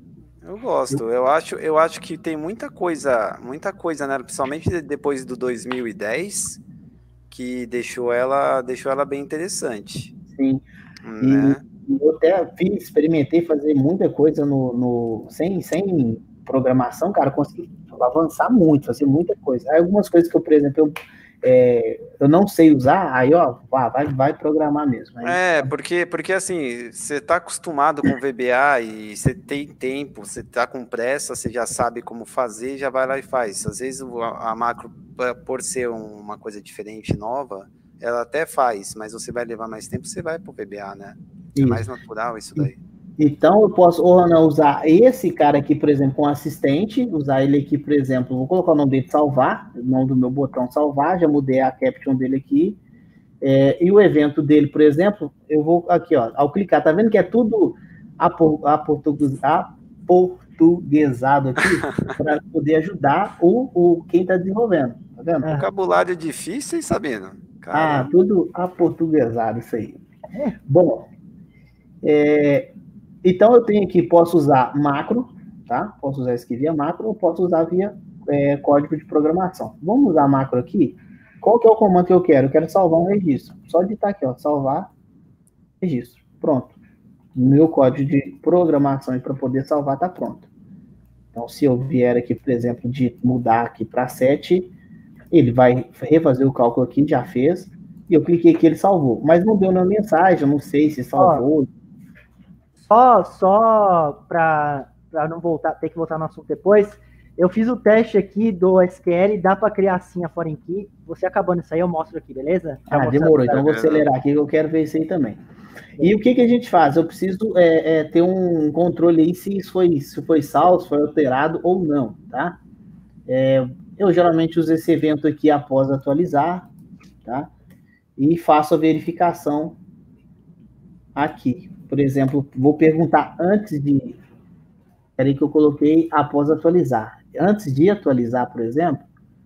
Eu gosto, eu acho, eu acho que tem muita coisa, muita coisa, né? Principalmente depois do dois mil e dez, que deixou ela, deixou ela bem interessante. Sim. Né? E eu até fiz, experimentei fazer muita coisa no, no sem, sem programação, cara, consegui avançar muito, fazer muita coisa. Aí algumas coisas que eu, por exemplo, eu, é, eu não sei usar, aí ó, vai, vai programar mesmo. Aí, é, porque, porque assim, você está acostumado com V B A e você tem tempo, você está com pressa, você já sabe como fazer, já vai lá e faz. Às vezes a, a macro, por ser uma coisa diferente, nova, ela até faz, mas você vai levar mais tempo, você vai para o V B A, né? É mais natural isso daí. Então, eu posso, ou não, usar esse cara aqui, por exemplo, um assistente, usar ele aqui, por exemplo, vou colocar o nome dele salvar, o nome do meu botão salvar, já mudei a caption dele aqui, é, e o evento dele, por exemplo, eu vou aqui, ó, ao clicar, tá vendo que é tudo aportuguesado aqui, para poder ajudar o, o quem está desenvolvendo, tá vendo? Vocabulário difícil, hein, Sabino? Caramba. Ah, tudo aportuguesado, isso aí. É. Bom, é, então eu tenho aqui, posso usar macro, tá? Posso usar isso aqui via macro, ou posso usar via é, código de programação. Vamos usar macro aqui. Qual que é o comando que eu quero? Eu quero salvar um registro. Só digitar aqui, ó, salvar registro. Pronto. Meu código de programação para poder salvar está pronto. Então, se eu vier aqui, por exemplo, de mudar aqui para sete, ele vai refazer o cálculo aqui, já fez, e eu cliquei aqui, ele salvou. Mas não deu nenhuma mensagem, eu não sei se salvou. Ó, só só para não voltar, ter que voltar no assunto depois, eu fiz o teste aqui do S Q L, dá para criar assim a foreign key. Você acabando isso aí, eu mostro aqui, beleza? Já ah, demorou, então eu vou acelerar aqui, que eu quero ver isso aí também. E o que, que a gente faz? Eu preciso é, é, ter um controle aí se isso foi, se foi salvo, se foi alterado ou não, tá? É, eu geralmente uso esse evento aqui após atualizar, tá? E faço a verificação aqui. Por exemplo, vou perguntar antes de... Peraí que eu coloquei após atualizar. Antes de atualizar, por exemplo,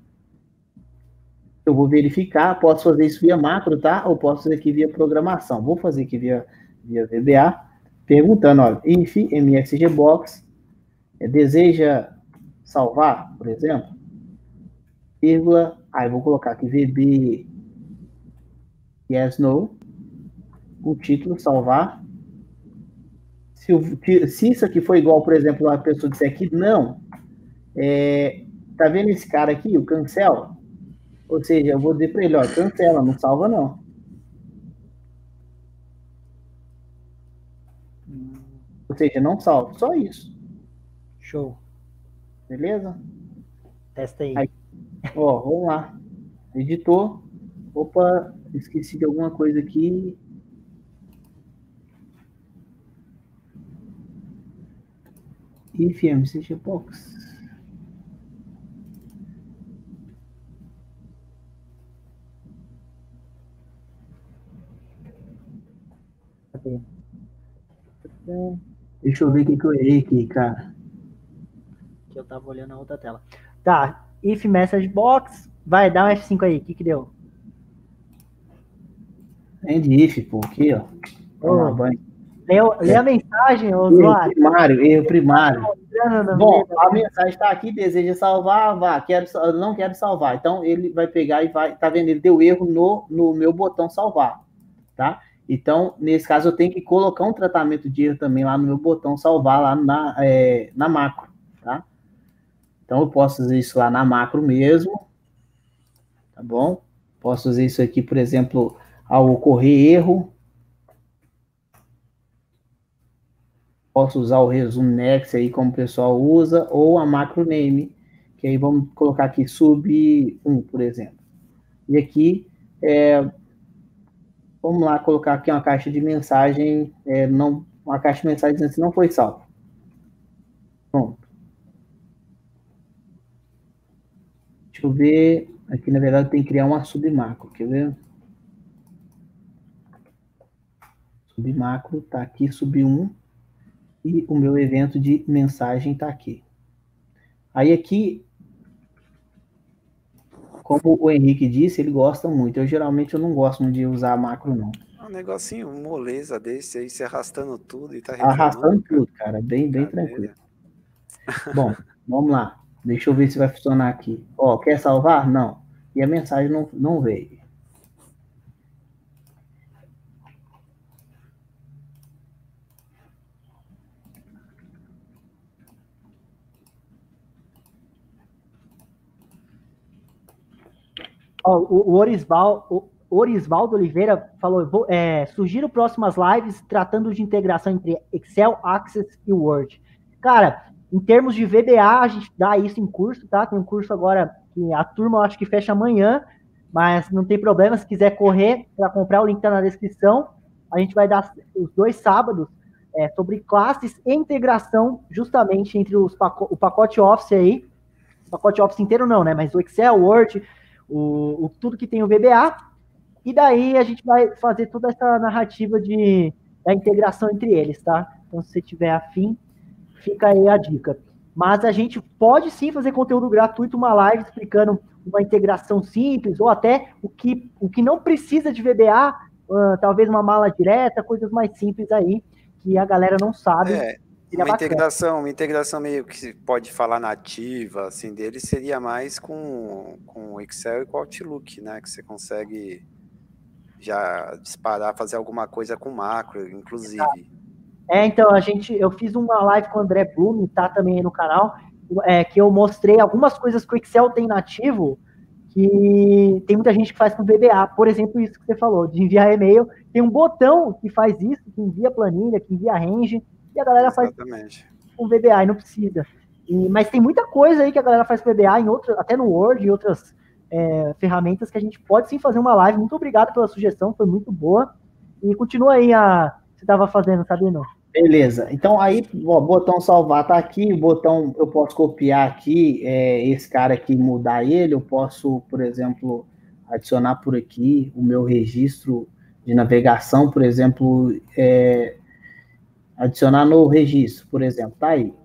eu vou verificar, posso fazer isso via macro, tá? Ou posso fazer aqui via programação. Vou fazer aqui via, via V B A, perguntando, olha, if mxgbox deseja salvar, por exemplo, vírgula, aí vou colocar aqui vb yes, no, o título, salvar. Se, se isso aqui for igual, por exemplo, a pessoa disser aqui, não, é, tá vendo esse cara aqui, o cancel? Ou seja, eu vou dizer para ele, ó, cancela, não salva não. Ou seja, não salva, só isso. Show. Beleza? Testa aí. aí. Ó, vamos lá. Editor. Opa, esqueci de alguma coisa aqui. If mxgbox. Deixa eu ver o que, que eu errei aqui, cara. Que eu tava olhando a outra tela. Tá, if message box, vai, dá um F cinco aí, o que que deu? End if, pô, aqui, ó. Oh, lê, lê a mensagem, ô usuário. Erro primário, erro primário. Bom, a mensagem está aqui, deseja salvar, vá, quero, não quero salvar. Então, ele vai pegar e vai, tá vendo, ele deu erro no, no meu botão salvar, tá? Então, nesse caso, eu tenho que colocar um tratamento de erro também lá no meu botão salvar, lá na, é, na macro, tá? Então, eu posso fazer isso lá na macro mesmo, tá bom? Posso fazer isso aqui, por exemplo, ao ocorrer erro. Posso usar o resume next aí, como o pessoal usa, ou a macro name, que aí vamos colocar aqui sub um, por exemplo. E aqui, é, vamos lá colocar aqui uma caixa de mensagem, é, não, uma caixa de mensagem dizendo que não foi salvo. Pronto. Deixa eu ver, aqui na verdade tem que criar uma submacro, quer ver? Submacro, tá aqui, sub um. E o meu evento de mensagem está aqui. Aí aqui, como o Henrique disse, ele gosta muito. Eu geralmente eu não gosto muito de usar macro, não. Um negocinho, moleza desse aí, se arrastando tudo e tá reclamando. Arrastando cara. tudo, cara. Bem, bem tranquilo. Bom, vamos lá. Deixa eu ver se vai funcionar aqui. Ó, quer salvar? Não. E a mensagem não, não veio. Ó, o, o, Orisval, o Orisvaldo Oliveira falou: vou, é, sugiro próximas lives tratando de integração entre Excel, Access e Word. Cara, em termos de V B A, a gente dá isso em curso, tá? Tem um curso agora que a turma eu acho que fecha amanhã, mas não tem problema. Se quiser correr para comprar, o link tá na descrição. A gente vai dar os dois sábados é, sobre classes e integração, justamente entre os paco o pacote Office aí. O pacote Office inteiro não, né? Mas o Excel, Word, o, o, tudo que tem o V B A, e daí a gente vai fazer toda essa narrativa de, da integração entre eles, tá? Então, se você tiver afim, fica aí a dica. Mas a gente pode sim fazer conteúdo gratuito, uma live explicando uma integração simples, ou até o que, o que não precisa de V B A, uh, talvez uma mala direta, coisas mais simples aí, que a galera não sabe. É, uma integração, uma integração meio que se pode falar nativa, assim, dele seria mais com, com o Excel e com o Outlook, né? Que você consegue já disparar, fazer alguma coisa com macro, inclusive. É, então, a gente, eu fiz uma live com o André Blume, tá também aí no canal, é, que eu mostrei algumas coisas que o Excel tem nativo, que tem muita gente que faz com V B A. Por exemplo, isso que você falou, de enviar e-mail. Tem um botão que faz isso, que envia planilha, que envia range, e a galera Exatamente. faz com V B A e não precisa. E, mas tem muita coisa aí que a galera faz com V B A, em outro, até no Word e outras é, ferramentas que a gente pode sim fazer uma live. Muito obrigado pela sugestão, foi muito boa. E continua aí a que você estava fazendo, Sabino. Beleza. Então, aí, o botão salvar tá aqui, o botão eu posso copiar aqui, é, esse cara aqui, mudar ele, eu posso, por exemplo, adicionar por aqui o meu registro de navegação, por exemplo, é, adicionar no registro, por exemplo, tá aí.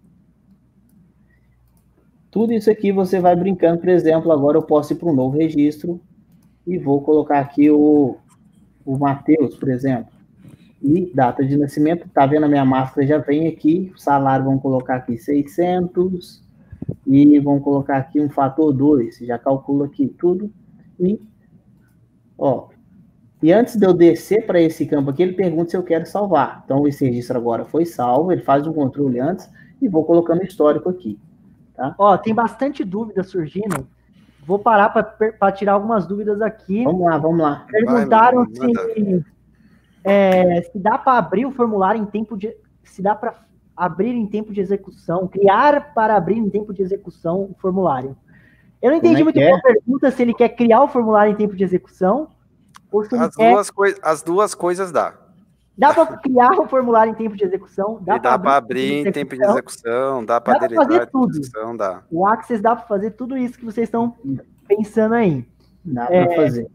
Tudo isso aqui você vai brincando, por exemplo, agora eu posso ir para um novo registro e vou colocar aqui o, o Matheus, por exemplo. E data de nascimento, tá vendo a minha máscara, já vem aqui, salário, vamos colocar aqui seiscentos, e vamos colocar aqui um fator dois, já calcula aqui tudo, e, ó, e antes de eu descer para esse campo aqui, ele pergunta se eu quero salvar, então esse registro agora foi salvo, ele faz um controle antes, e vou colocando o histórico aqui, tá? Ó, tem bastante dúvida surgindo, vou parar para tirar algumas dúvidas aqui. Vamos lá, vamos lá. Perguntaram Vai, se... É, se dá para abrir o formulário em tempo de. Se dá para abrir em tempo de execução, criar para abrir em tempo de execução o formulário. Eu não entendi é muito bem a pergunta, se ele quer criar o formulário em tempo de execução, ou se as, ele duas quer... coi as duas coisas dá. Dá para criar o formulário em tempo de execução, dá para abrir, abrir em tempo de execução, dá para deletar fazer tudo. Execução, dá. O Access dá para fazer tudo isso que vocês estão pensando aí. Dá para é... fazer.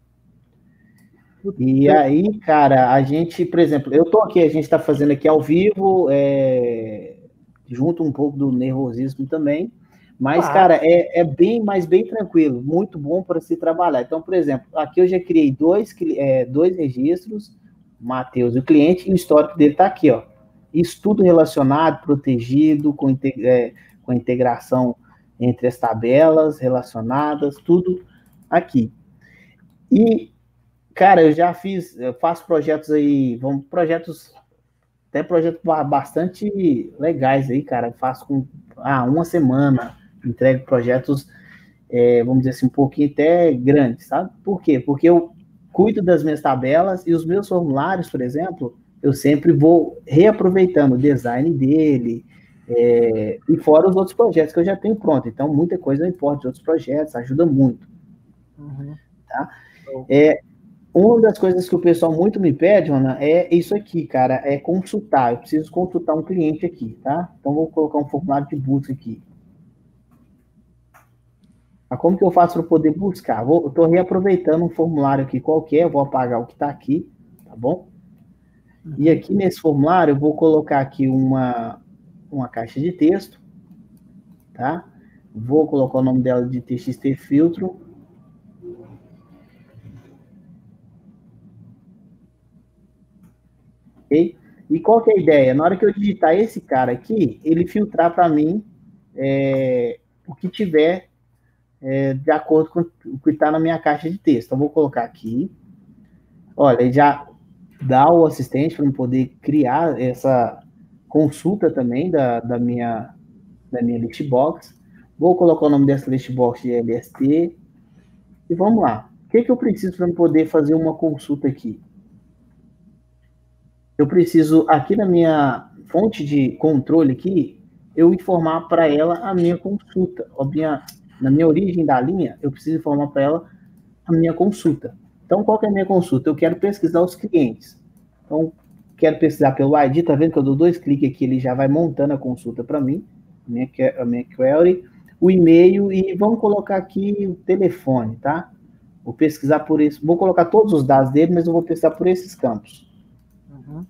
E aí, cara, a gente, por exemplo, eu tô aqui, a gente tá fazendo aqui ao vivo, é, junto um pouco do nervosismo também, mas, ah. cara, é, é bem, mas bem tranquilo, muito bom para se trabalhar. Então, por exemplo, aqui eu já criei dois, é, dois registros, Matheus, o cliente, e o histórico dele tá aqui, ó. Isso tudo relacionado, protegido, com, é, com a integração entre as tabelas relacionadas, tudo aqui. E cara, eu já fiz, eu faço projetos aí, vamos, projetos, até projetos bastante legais aí, cara. Eu faço com ah, uma semana, entrego projetos, é, vamos dizer assim, um pouquinho até grandes, sabe? Por quê? Porque eu cuido das minhas tabelas e os meus formulários, por exemplo, eu sempre vou reaproveitando o design dele, é, e fora os outros projetos que eu já tenho pronto. Então, muita coisa eu importo de outros projetos, ajuda muito. Uhum. Tá? É, uma das coisas que o pessoal muito me pede, Ana, é isso aqui, cara, é consultar. Eu preciso consultar um cliente aqui, tá? Então, vou colocar um formulário de busca aqui. Mas como que eu faço para poder buscar? Vou, eu estou reaproveitando um formulário aqui qualquer, vou apagar o que está aqui, tá bom? E aqui nesse formulário, eu vou colocar aqui uma, uma caixa de texto, tá? Vou colocar o nome dela de T X T filtro. Okay? E qual que é a ideia? Na hora que eu digitar esse cara aqui, ele filtrar para mim é, o que tiver é, de acordo com o que está na minha caixa de texto. Então, vou colocar aqui. Olha, ele já dá o assistente para eu poder criar essa consulta também da, da, minha, da minha listbox. Vou colocar o nome dessa listbox de L S T. E vamos lá. O que, que eu preciso para eu poder fazer uma consulta aqui? Eu preciso, aqui na minha fonte de controle aqui, eu informar para ela a minha consulta. A minha, na minha origem da linha, eu preciso informar para ela a minha consulta. Então, qual que é a minha consulta? Eu quero pesquisar os clientes. Então, quero pesquisar pelo I D, tá vendo que eu dou dois cliques aqui, ele já vai montando a consulta para mim, a minha, a minha query, o e-mail, e vamos colocar aqui o telefone, tá? Vou pesquisar por isso, vou colocar todos os dados dele, mas eu vou pesquisar por esses campos. Uhum.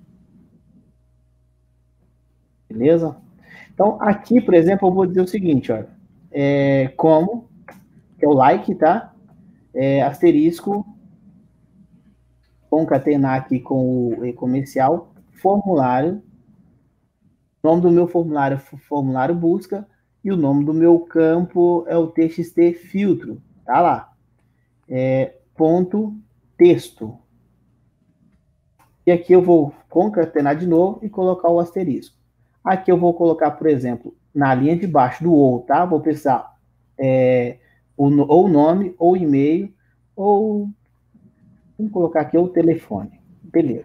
Beleza? Então, aqui, por exemplo, eu vou dizer o seguinte, olha, é, como, que é o like, tá? É, asterisco, concatenar aqui com o e-comercial, formulário, nome do meu formulário, formulário busca, e o nome do meu campo é o T X T filtro, tá lá. É, ponto texto. E aqui eu vou concatenar de novo e colocar o asterisco. Aqui eu vou colocar, por exemplo, na linha de baixo do ou, tá? Vou precisar é, ou o nome, ou e-mail, ou vamos colocar aqui o telefone. Beleza.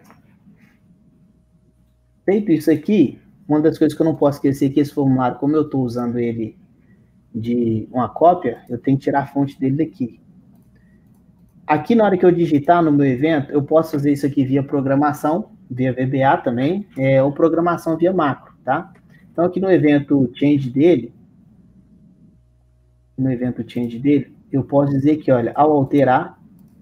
Feito isso aqui, uma das coisas que eu não posso esquecer é que esse formulário, como eu estou usando ele de uma cópia, eu tenho que tirar a fonte dele daqui. Aqui, na hora que eu digitar no meu evento, eu posso fazer isso aqui via programação, via V B A também, é, ou programação via macro, tá? Então, aqui no evento change dele, no evento change dele, eu posso dizer que, olha, ao alterar,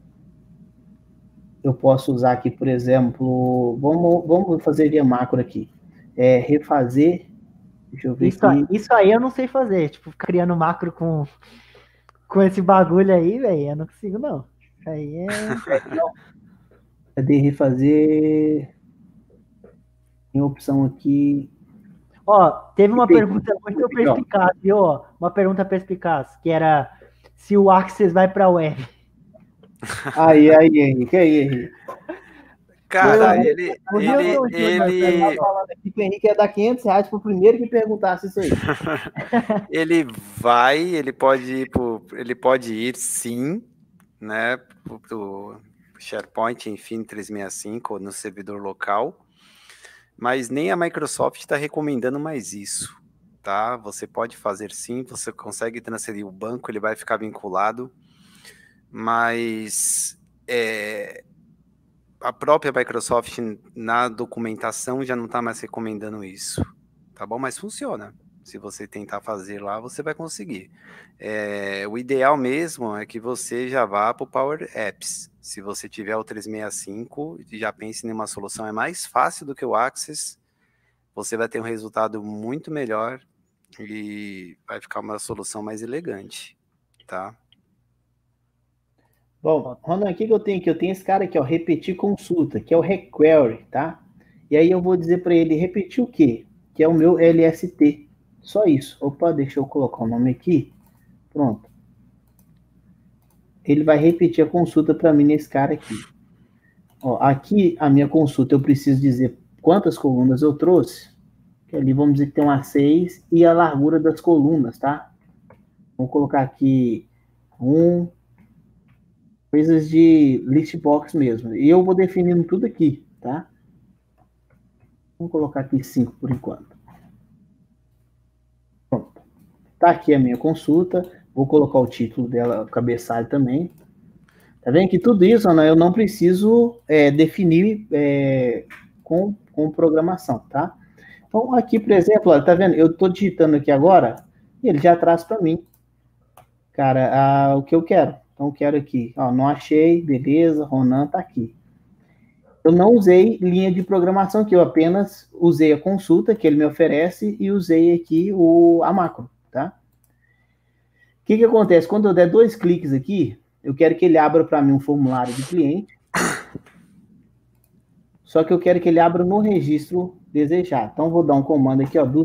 eu posso usar aqui, por exemplo, vamos, vamos fazer via macro aqui, é, refazer, deixa eu ver isso, aqui. Isso aí eu não sei fazer, tipo, criando macro com, com esse bagulho aí, velho, eu não consigo, não. Isso aí é... Cadê refazer? Tem opção aqui. Ó, teve uma pergunta muito perspicaz, viu? Uma pergunta perspicaz, que era se o Access vai para a web. Aí, aí, Henrique, aí, Henrique. Cara, eu, ele... Eu, ele, eu, ele... eu tava falando aqui que o Henrique ia dar quinhentos reais pro primeiro que perguntasse isso aí. Ele vai, ele pode ir pro, ele pode ir sim, né, pro SharePoint, enfim, trezentos e sessenta e cinco, ou no servidor local, mas nem a Microsoft está recomendando mais isso, tá? Você pode fazer sim, você consegue transferir o banco, ele vai ficar vinculado, mas é, a própria Microsoft na documentação já não está mais recomendando isso, tá bom? Mas funciona. Se você tentar fazer lá, você vai conseguir. É, o ideal mesmo é que você já vá para o Power Apps. Se você tiver o trezentos e sessenta e cinco, já pense em uma solução, é mais fácil do que o Access, você vai ter um resultado muito melhor e vai ficar uma solução mais elegante, tá? Bom, Ronan, o que eu tenho aqui? Eu tenho esse cara aqui, ó, repetir consulta, que é o requery, tá? E aí eu vou dizer para ele repetir o quê? Que é o meu L S T. Só isso. Opa, deixa eu colocar o nome aqui. Pronto. Ele vai repetir a consulta para mim nesse cara aqui. Ó, aqui, a minha consulta, eu preciso dizer quantas colunas eu trouxe. Que ali, vamos dizer que tem umas seis. E a largura das colunas, tá? Vou colocar aqui um... Coisas de list box mesmo. E eu vou definindo tudo aqui, tá? Vamos colocar aqui cinco por enquanto. Pronto. Tá aqui a minha consulta. Vou colocar o título dela, o cabeçalho também. Tá vendo que tudo isso, né, eu não preciso é, definir é, com, com programação, tá? Então, aqui, por exemplo, ó, tá vendo? Eu tô digitando aqui agora e ele já traz para mim, cara, a, o que eu quero. Então, eu quero aqui, ó, não achei, beleza, Ronan tá aqui. Eu não usei linha de programação aqui, eu apenas usei a consulta que ele me oferece e usei aqui o, a macro, tá? O que que acontece? Quando eu der dois cliques aqui, eu quero que ele abra para mim um formulário de cliente. só que eu quero que ele abra no registro desejado. Então, vou dar um comando aqui, ó, do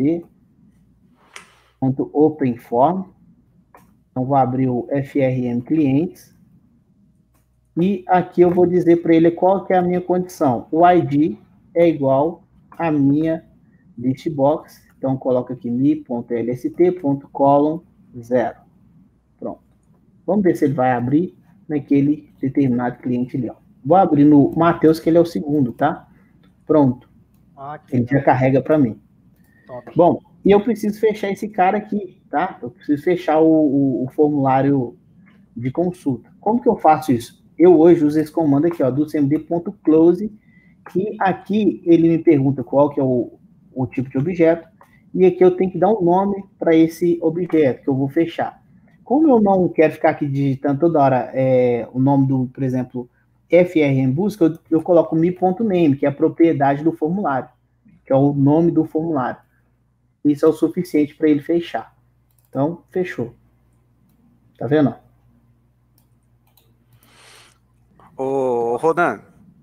cmd.openform. Então, vou abrir o F R M clientes. E aqui eu vou dizer para ele qual que é a minha condição. O I D é igual à minha listbox. Então, coloco aqui mi.lst.column zero. Pronto. Vamos ver se ele vai abrir naquele determinado cliente ali, ó. Vou abrir no Matheus, que ele é o segundo, tá? Pronto. Ah, ele já carrega para mim. Top. Bom, e eu preciso fechar esse cara aqui, tá? Eu preciso fechar o, o, o formulário de consulta. Como que eu faço isso? Eu hoje uso esse comando aqui, ó, do cmd.close, que aqui ele me pergunta qual que é o, o tipo de objeto, e aqui eu tenho que dar um nome para esse objeto que eu vou fechar. Como eu não quero ficar aqui digitando toda hora é, o nome do, por exemplo, F R M busca, eu, eu coloco mi.name, que é a propriedade do formulário, que é o nome do formulário. Isso é o suficiente para ele fechar. Então, fechou. Tá vendo? Ô, Rodan,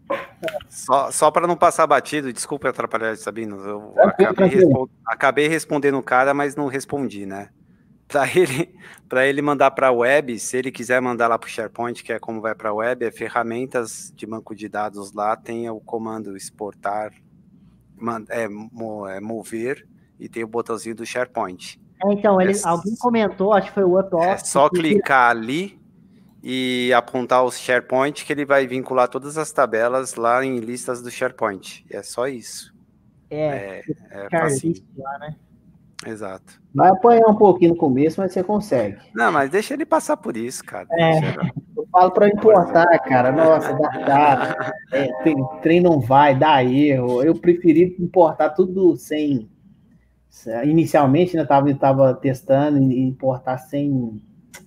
só, só para não passar batido, desculpa atrapalhar, Sabino, eu acabei, respo acabei respondendo o cara, mas não respondi, né? Para ele, para ele mandar para a web, se ele quiser mandar lá para o SharePoint, que é como vai para a web, é ferramentas de banco de dados lá, tem o comando exportar, é, é, mover, e tem o botãozinho do SharePoint. É, então, ele, é, alguém comentou, acho que foi o UpOffice. É só clicar ali e apontar o SharePoint, que ele vai vincular todas as tabelas lá em listas do SharePoint. É só isso. É, é, é fácil. Lá, né? Exato. Vai apanhar um pouquinho no começo, mas você consegue. Não, mas deixa ele passar por isso, cara. É, eu falo para importar, cara. Nossa, dá chato. É, trem não vai, dá erro. Eu preferi importar tudo sem... Inicialmente, né, tava, tava testando e importar sem...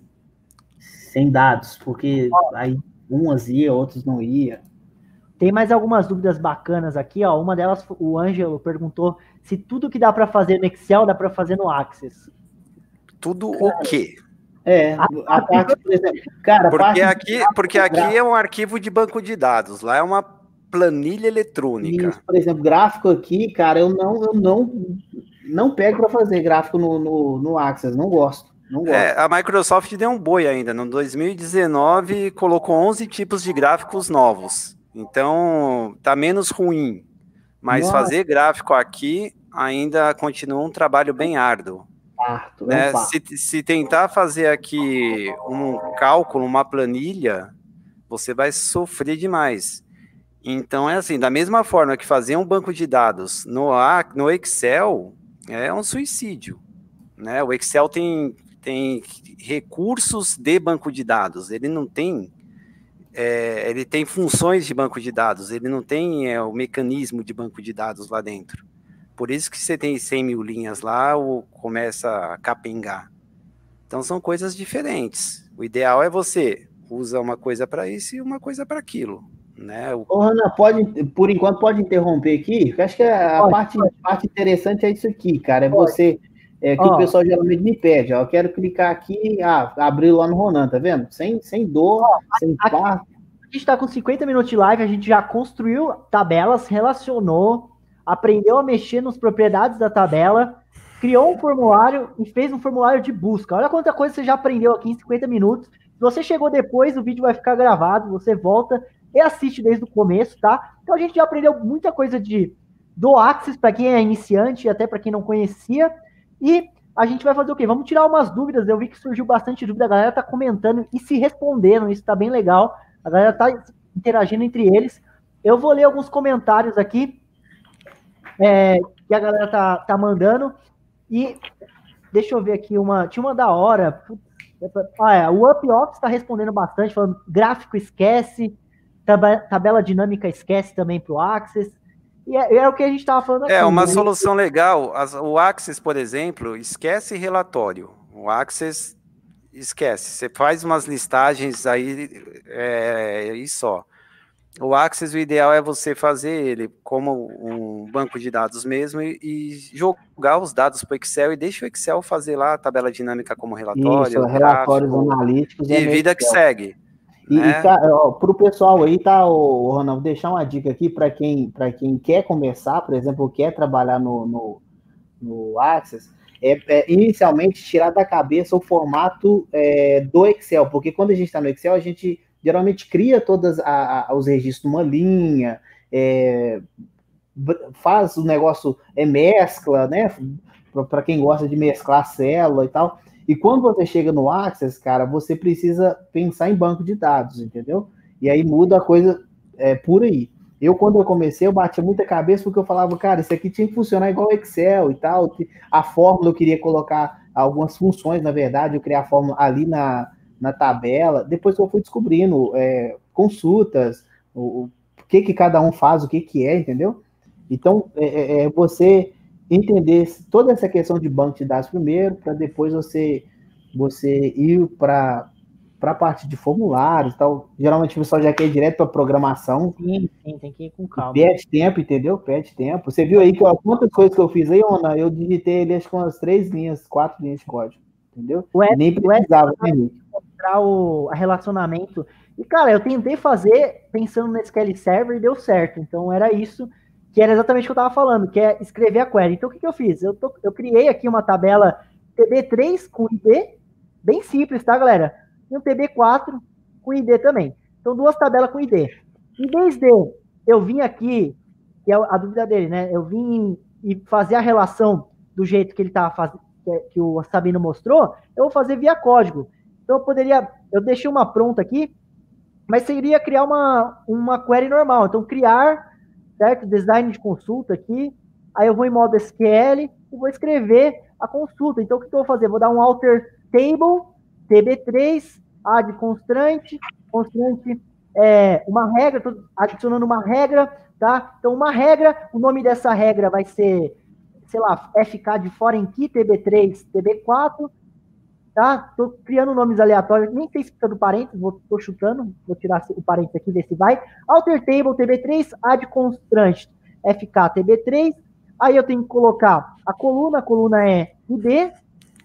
sem dados, porque aí umas ia, outros não ia. Tem mais algumas dúvidas bacanas aqui, ó. Uma delas, o Ângelo perguntou se tudo que dá para fazer no Excel dá para fazer no Access. Tudo cara, o quê? É, a, a parte, por exemplo, cara, porque parte aqui, porque aqui é um arquivo de banco de dados, lá é uma planilha eletrônica. Isso, por exemplo, gráfico aqui, cara, eu não, eu não, não pego para fazer gráfico no, no, no Access, não gosto. Não gosto. É, a Microsoft deu um boi ainda. No dois mil e dezenove, colocou onze tipos de gráficos novos. Então, tá menos ruim. Mas Nossa. fazer gráfico aqui ainda continua um trabalho bem árduo. Parto, né? se, se tentar fazer aqui um cálculo, uma planilha, você vai sofrer demais. Então, é assim, da mesma forma que fazer um banco de dados no, no Excel é um suicídio. Né? O Excel tem... tem recursos de banco de dados, ele não tem, é, ele tem funções de banco de dados, ele não tem é, o mecanismo de banco de dados lá dentro. Por isso que você tem cem mil linhas lá, ou começa a capengar. Então são coisas diferentes. O ideal é você usa uma coisa para isso e uma coisa para aquilo. Né? O... Ô, Ana, pode, por enquanto pode interromper aqui, porque acho que a parte, parte interessante é isso aqui, cara, é você... É que oh. o pessoal geralmente me pede, ó, eu quero clicar aqui, ah, abrir lá no Ronan, tá vendo? Sem, sem dor, oh, sem parto. A gente está com cinquenta minutos de live, a gente já construiu tabelas, relacionou, aprendeu a mexer nas propriedades da tabela, criou um formulário e fez um formulário de busca. Olha quanta coisa você já aprendeu aqui em cinquenta minutos. Se você chegou depois, o vídeo vai ficar gravado, você volta e assiste desde o começo, tá? Então a gente já aprendeu muita coisa de, do Access, para quem é iniciante e até para quem não conhecia. E a gente vai fazer o quê? Vamos tirar umas dúvidas. Eu vi que surgiu bastante dúvida. A galera tá comentando e se respondendo. Isso tá bem legal. A galera tá interagindo entre eles. Eu vou ler alguns comentários aqui é, que a galera tá, tá mandando. E deixa eu ver aqui uma... Tinha uma da hora. Ah, é, o UpOffice está respondendo bastante, falando gráfico esquece, tab tabela dinâmica esquece também pro Access. E é, é o que a gente estava falando aqui. É, uma né? solução legal, as, o Access, por exemplo, esquece relatório. O Access esquece. Você faz umas listagens aí é, e só. O Access, o ideal é você fazer ele como um banco de dados mesmo e, e jogar os dados para o Excel e deixa o Excel fazer lá a tabela dinâmica como relatório. Isso, relatórios analíticos. E vida que segue. E, né? e para o pessoal aí, tá, ô, Ronaldo, vou deixar uma dica aqui para quem, para quem quer começar, por exemplo, quer trabalhar no, no, no Access, é, é inicialmente tirar da cabeça o formato é, do Excel, porque quando a gente está no Excel, a gente geralmente cria todos os registros numa linha, é, faz o negócio, é mescla, né? Para quem gosta de mesclar célula e tal. E quando você chega no Access, cara, você precisa pensar em banco de dados, entendeu? E aí muda a coisa é, por aí. Eu, quando eu comecei, eu batia muita cabeça porque eu falava, cara, isso aqui tinha que funcionar igual o Excel e tal. A fórmula eu queria colocar algumas funções, na verdade, eu criar a fórmula ali na, na tabela. Depois eu fui descobrindo é, consultas, o, o que, que cada um faz, o que, que é, entendeu? Então, é, é você entender toda essa questão de banco de dados primeiro, para depois você, você ir para a parte de formulários e tal. Geralmente o pessoal já quer ir direto para programação. Sim, sim, tem que ir com calma. Perde tempo, entendeu? Perde tempo. Você viu aí que ó, quantas coisas que eu fiz aí, Ona? Eu digitei ele acho que umas três linhas, quatro linhas de código, entendeu? O Ed, nem precisava mostrar o relacionamento. E, cara, eu tentei fazer pensando no S Q L Server e deu certo. Então, era isso que era exatamente o que eu estava falando, que é escrever a query. Então, o que, que eu fiz? Eu, tô, eu criei aqui uma tabela T B três com I D, bem simples, tá, galera? E um T B quatro com I D também. Então, duas tabelas com I D. E desde eu vim aqui, que é a dúvida dele, né? Eu vim e fazer a relação do jeito que ele estava fazendo, que o Sabino mostrou, eu vou fazer via código. Então, eu poderia... Eu deixei uma pronta aqui, mas seria criar uma, uma query normal. Então, criar... certo? Design de consulta aqui, aí eu vou em modo S Q L e vou escrever a consulta. Então, o que eu vou fazer? Vou dar um alter table, T B três, add constraint, constraint é uma regra, estou adicionando uma regra, tá? Então, uma regra, o nome dessa regra vai ser, sei lá, F K de foreign key, T B três, T B quatro, tá? Estou criando nomes aleatórios, nem sei se precisa do parênteses, estou chutando, vou tirar o parênteses aqui, ver se vai. Alter table, T B três, add constraint, F K, T B três, aí eu tenho que colocar a coluna, a coluna é I D,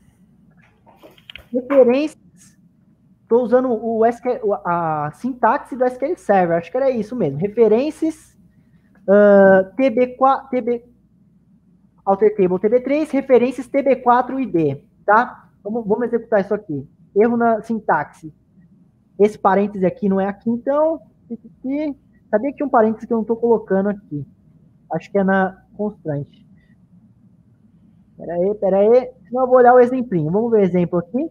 referências, estou usando o S Q L, a sintaxe do S Q L Server, acho que era isso mesmo, referências, uh, T B quatro, T B, alter table, T B três, referências T B quatro I D, tá? Vamos, vamos executar isso aqui. Erro na sintaxe. Esse parêntese aqui não é aqui, então. Aqui. Sabia que tinha um parêntese que eu não estou colocando aqui. Acho que é na constraint. Pera aí, pera aí. Senão eu vou olhar o exemplinho. Vamos ver o exemplo aqui.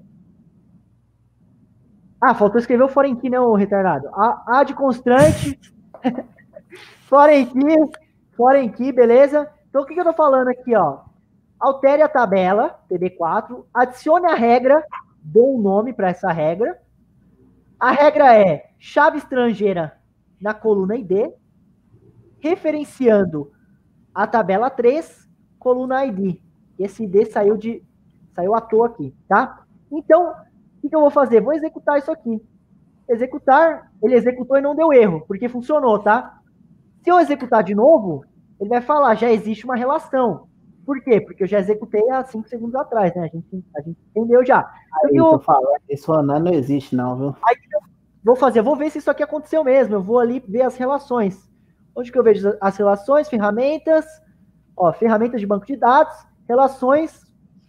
Ah, faltou escrever o foreign key, né, o retardado? Add constraint. Foreign key. Foreign key, beleza? Então, o que, que eu estou falando aqui, ó? Altere a tabela, T B quatro, adicione a regra, dê um nome para essa regra. A regra é chave estrangeira na coluna I D, referenciando a tabela três, coluna I D. Esse I D saiu, de, saiu à toa aqui, tá? Então, o que, que eu vou fazer? Vou executar isso aqui. Executar, ele executou e não deu erro, porque funcionou, tá? Se eu executar de novo, ele vai falar, já existe uma relação. Por quê? Porque eu já executei há cinco segundos atrás, né? A gente, a gente entendeu já. Aí, eu tô falando, esse Ronan não existe não, viu? Aí, vou fazer, vou ver se isso aqui aconteceu mesmo. Eu vou ali ver as relações. Onde que eu vejo as relações? Ferramentas. Ó, ferramentas de banco de dados. Relações.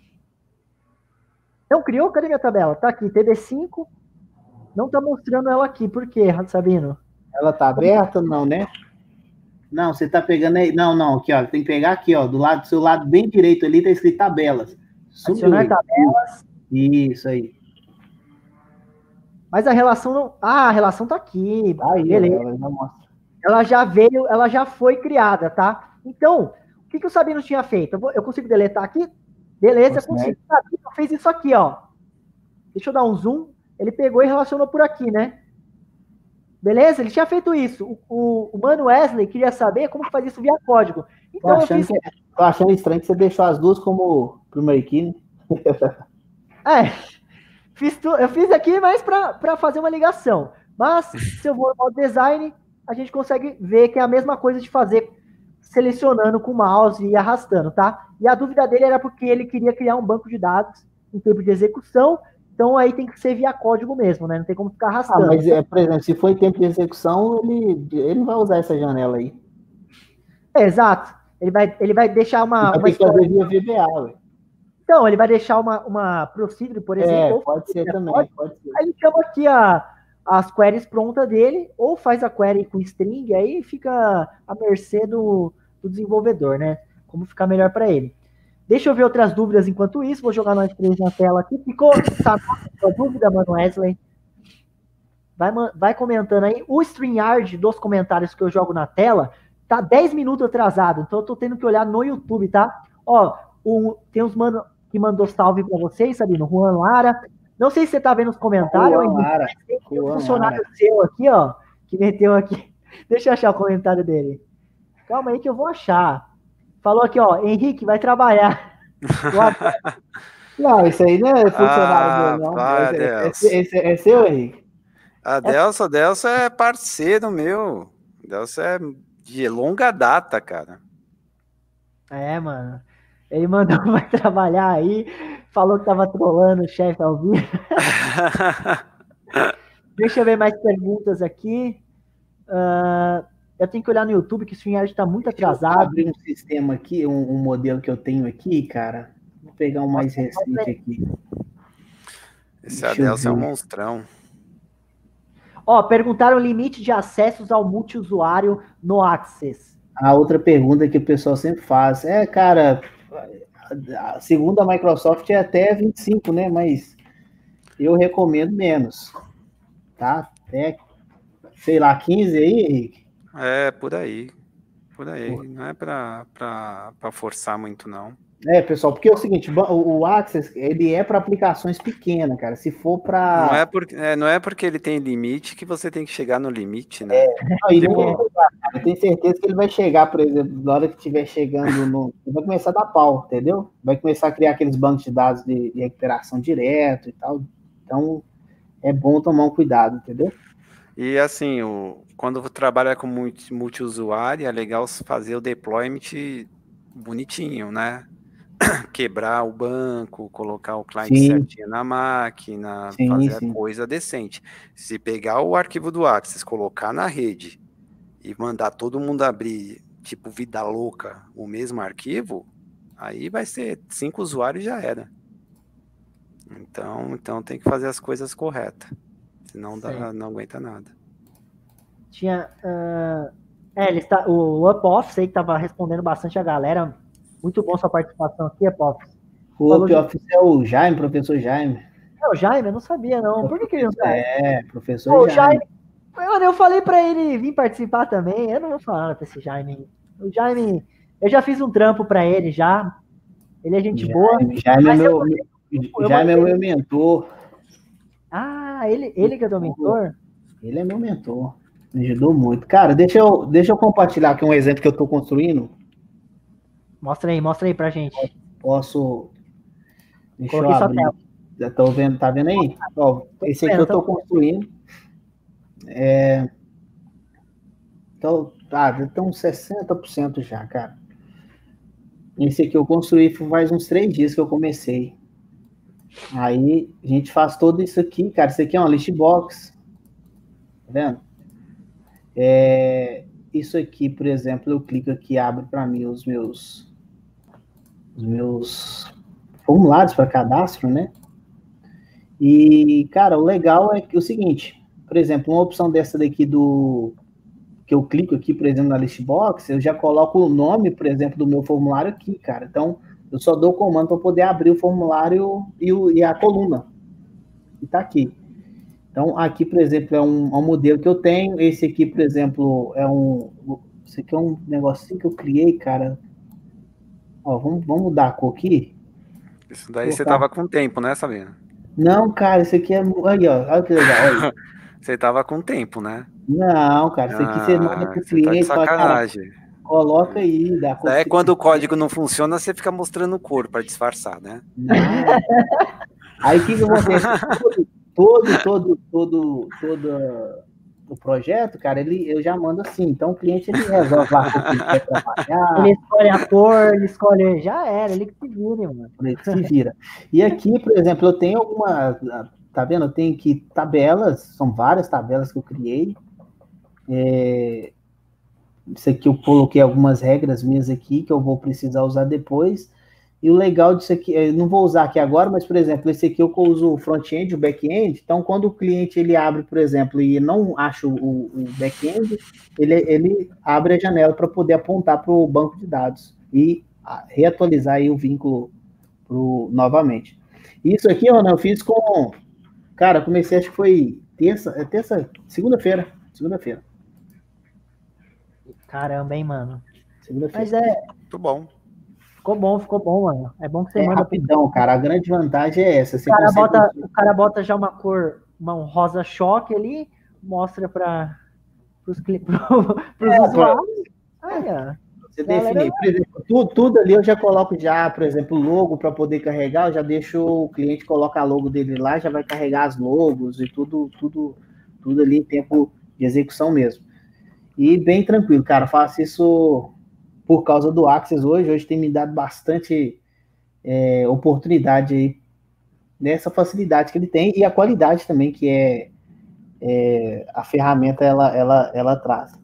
Não criou? Cadê minha tabela? Tá aqui, T B cinco. Não tá mostrando ela aqui. Por quê, Sabino? Ela tá aberta? Não, né? Não, você tá pegando aí. Não, não, aqui, ó. Tem que pegar aqui, ó. Do lado do seu lado bem direito ali, tá escrito tabelas. Adicionar tabelas. Isso aí. Mas a relação não. Ah, a relação tá aqui. Aí, beleza. Ela já mostra. Ela já veio, ela já foi criada, tá? Então, o que, que o Sabino tinha feito? Eu, vou, eu consigo deletar aqui? Beleza, Nossa, consigo. O Sabino fez isso aqui, ó. Deixa eu dar um zoom. Ele pegou e relacionou por aqui, né? Beleza? Ele tinha feito isso. O, o, o Mano Wesley queria saber como que faz isso via código. Então, tô, achando eu fiz... que, tô achando estranho que você deixou as duas como primeiro key, né? É, fiz tu, eu fiz aqui mais para fazer uma ligação. Mas, se eu vou ao design, a gente consegue ver que é a mesma coisa de fazer selecionando com o mouse e arrastando, tá? E a dúvida dele era porque ele queria criar um banco de dados em tempo de execução Então aí tem que ser via código mesmo, né? Não tem como ficar Ah, arrastando. mas, é, por exemplo, se for em tempo de execução, ele, ele não vai usar essa janela aí. É, exato. Ele vai, ele vai deixar uma, Vai uma ter que fazer história. via V B A, ué. Então, ele vai deixar uma, uma procedure, por exemplo, É, ou pode ser via também, código. pode ser. Aí ele chama aqui a, as queries prontas dele, ou faz a query com string, aí fica à mercê do, do desenvolvedor, né? Como ficar melhor para ele. Deixa eu ver outras dúvidas enquanto isso, vou jogar nós três na tela aqui. Ficou sanada a sua dúvida, mano, Wesley? Vai, vai comentando aí. O StreamYard dos comentários que eu jogo na tela tá dez minutos atrasado, então eu tô tendo que olhar no YouTube, tá? Ó, um, tem uns mano que mandou salve para vocês, Sabino, Juan Lara. Não sei se você tá vendo os comentários. Juan Lara. Tem um funcionário seu aqui, ó, que meteu aqui. Deixa eu achar o comentário dele. Calma aí que eu vou achar. Falou aqui, ó, Henrique, vai trabalhar. Não, isso aí não é funcionário Ah, meu, não. vai, Esse, Adelson. esse, esse, é seu, Henrique? Adelson, Adelson é parceiro meu. Adelson é de longa data, cara. É, mano. Ele mandou vai trabalhar aí, falou que tava trolando o chefe ao vivo. Deixa eu ver mais perguntas aqui. Uh, eu tenho que olhar no YouTube, que o StreamYard tá muito atrasado. Vou abrir um sistema aqui, um, um modelo que eu tenho aqui, cara. Vou pegar um mais recente aqui. Esse Adelson é um monstrão. Ó, perguntaram o limite de acessos ao multiusuário no Access. A outra pergunta que o pessoal sempre faz é, cara, segundo a Microsoft é até vinte e cinco, né? Mas eu recomendo menos, tá? Até, sei lá, quinze aí, Henrique? É, por aí. Por aí. Por... Não é pra, pra, pra forçar muito, não. É, pessoal, porque é o seguinte, o, o Access, ele é para aplicações pequenas, cara. Se for para... Não é, porque, é, não é porque ele tem limite que você tem que chegar no limite, né? É, não, e tipo... não, eu tenho certeza que ele vai chegar, por exemplo, na hora que estiver chegando no... Ele vai começar a dar pau, entendeu? Vai começar a criar aqueles bancos de dados de, de recuperação direto e tal. Então, é bom tomar um cuidado, entendeu? E assim, o, quando trabalha com multi, multiusuário, é legal fazer o deployment bonitinho, né? Quebrar o banco, colocar o cliente sim. certinho na máquina, sim, fazer sim. a coisa decente. Se pegar o arquivo do Access, colocar na rede e mandar todo mundo abrir, tipo, vida louca, o mesmo arquivo, aí vai ser cinco usuários e já era. Então, então tem que fazer as coisas corretas. Senão dá, não aguenta nada. Tinha... Uh... É, ele está, o Up Office aí que estava respondendo bastante a galera. Muito bom sua participação aqui, Up Office. O Up Office de... é o Jaime, professor Jaime. É o Jaime? Eu não sabia, não. Por que, que ele não tá? É, professor Pô, Jaime. Jaime. Mano, eu falei pra ele vir participar também. Eu não vou falar nada pra esse Jaime. O Jaime, eu já fiz um trampo pra ele já. Ele é gente Jaime, boa. Jaime é meu, eu, Jaime eu é meu mentor. Ah, ele, ele que é teu mentor? Ele é meu mentor. Me ajudou muito. Cara, deixa eu, deixa eu compartilhar aqui um exemplo que eu tô construindo. Mostra aí, mostra aí pra gente. Posso... Deixa Coloquei eu abrir. Sua tela. Já tô vendo, tá vendo aí? Ó, esse aqui eu tô construindo. É... Então, tá, estão sessenta por cento já, cara. Esse aqui eu construí faz uns três dias que eu comecei. Aí a gente faz tudo isso aqui, cara. Isso aqui é uma list box. Tá vendo? É... Isso aqui, por exemplo, eu clico aqui e abre para mim os meus, os meus formulários para cadastro, né? E, cara, o legal é que é o seguinte, por exemplo, uma opção dessa daqui do... que eu clico aqui, por exemplo, na list box, eu já coloco o nome, por exemplo, do meu formulário aqui, cara. Então, eu só dou o comando para poder abrir o formulário e, o, e a coluna. E tá aqui. Então, aqui, por exemplo, é um, é um modelo que eu tenho. Esse aqui, por exemplo, é um... Esse aqui é um negocinho que eu criei, cara. Ó, vamos, vamos mudar a cor aqui. Isso daí você tava com tempo, né, Sabino? Não, cara, esse aqui é... Aí, ó, olha que legal. Olha. Você tava com tempo, né? Não, cara, isso aqui ah, você manda pro cliente. Tá de sacanagem. Fala, cara, coloca aí. Dá é quando o código não funciona, você fica mostrando cor para disfarçar, né? Não. Aí o que, que acontece? Todo, todo, todo, todo, o projeto, cara, ele, eu já mando assim. Então o cliente ele resolve lá o que ele quer trabalhar. Ele escolhe a cor, ele escolhe. Já era, ele que se vira, mano. Ele se vira. E aqui, por exemplo, eu tenho alguma. Tá vendo? Eu tenho aqui tabelas, são várias tabelas que eu criei. É, isso aqui eu coloquei algumas regras minhas aqui que eu vou precisar usar depois. E o legal disso aqui, eu não vou usar aqui agora, mas, por exemplo, esse aqui eu uso o front-end, o back-end. Então, quando o cliente ele abre, por exemplo, e não acha o, o back-end, ele, ele abre a janela para poder apontar para o banco de dados e reatualizar aí o vínculo pro, novamente. Isso aqui, Ronald, eu fiz com... Cara, comecei, acho que foi terça, é terça, segunda-feira, segunda-feira. Caramba, hein, mano. Segunda-feira. Mas é... Muito bom. Ficou bom, ficou bom, mano. É bom que você é manda... rapidão, cara. A grande vantagem é essa. Você o, cara consegue... bota, o cara bota já uma cor, uma, um rosa choque ali, mostra para os é, usuários. Aí, ó. Você definir, por exemplo, tudo, tudo ali eu já coloco já, por exemplo, logo para poder carregar, eu já deixo o cliente colocar a logo dele lá, já vai carregar as logos e tudo, tudo, tudo ali em tempo de execução mesmo. E bem tranquilo, cara, faço isso por causa do Axis hoje, hoje tem me dado bastante é, oportunidade aí, nessa facilidade que ele tem e a qualidade também que é, é a ferramenta ela, ela, ela traz.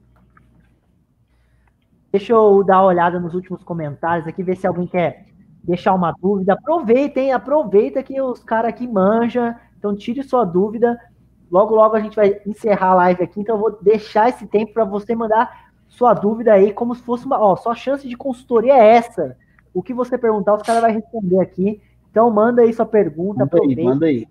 Deixa eu dar uma olhada nos últimos comentários aqui, ver se alguém quer deixar uma dúvida. Aproveitem, aproveita que os caras aqui manjam, então tire sua dúvida. Logo, logo a gente vai encerrar a live aqui, então eu vou deixar esse tempo para você mandar sua dúvida aí, como se fosse uma... Ó, sua chance de consultoria é essa. O que você perguntar, os caras vão responder aqui. Então manda aí sua pergunta, manda aí, manda aí.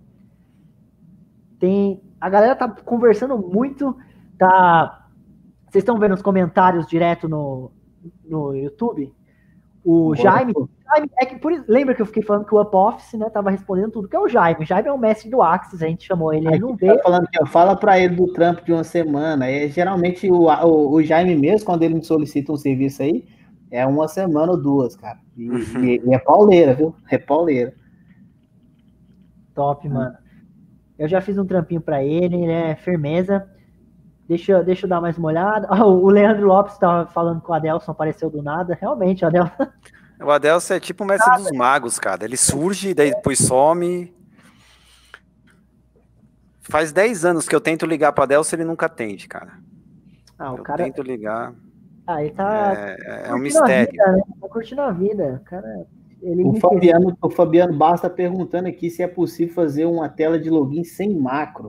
Tem... A galera tá conversando muito, tá... Vocês estão vendo os comentários direto no, no YouTube? O Agora, Jaime, Jaime é que por, lembra que eu fiquei falando que o Up Office, né, tava respondendo tudo, que é o Jaime. O Jaime é o mestre do Axis, a gente chamou ele, ele não veio. Tá falando que eu fala para ele do trampo de uma semana. É, geralmente o, o, o Jaime mesmo, quando ele me solicita um serviço aí, é uma semana ou duas, cara. E, uhum. e, e é pauleira, viu? É pauleira. Top, hum. mano. Eu já fiz um trampinho para ele, né, firmeza. Deixa, deixa eu dar mais uma olhada. Oh, o Leandro Lopes estava falando que o Adelson apareceu do nada. Realmente, o Adelson... O Adelson é tipo o mestre ah, dos magos, cara. Ele surge, daí depois some. Faz dez anos que eu tento ligar para o Adelson, ele nunca atende, cara. Ah, o eu cara... tento ligar. Ah, ele tá... É, é um mistério. Vida, né? Tá curtindo a vida. O, cara, ele o, Fabiano, o Fabiano Basta perguntando aqui se é possível fazer uma tela de login sem macro.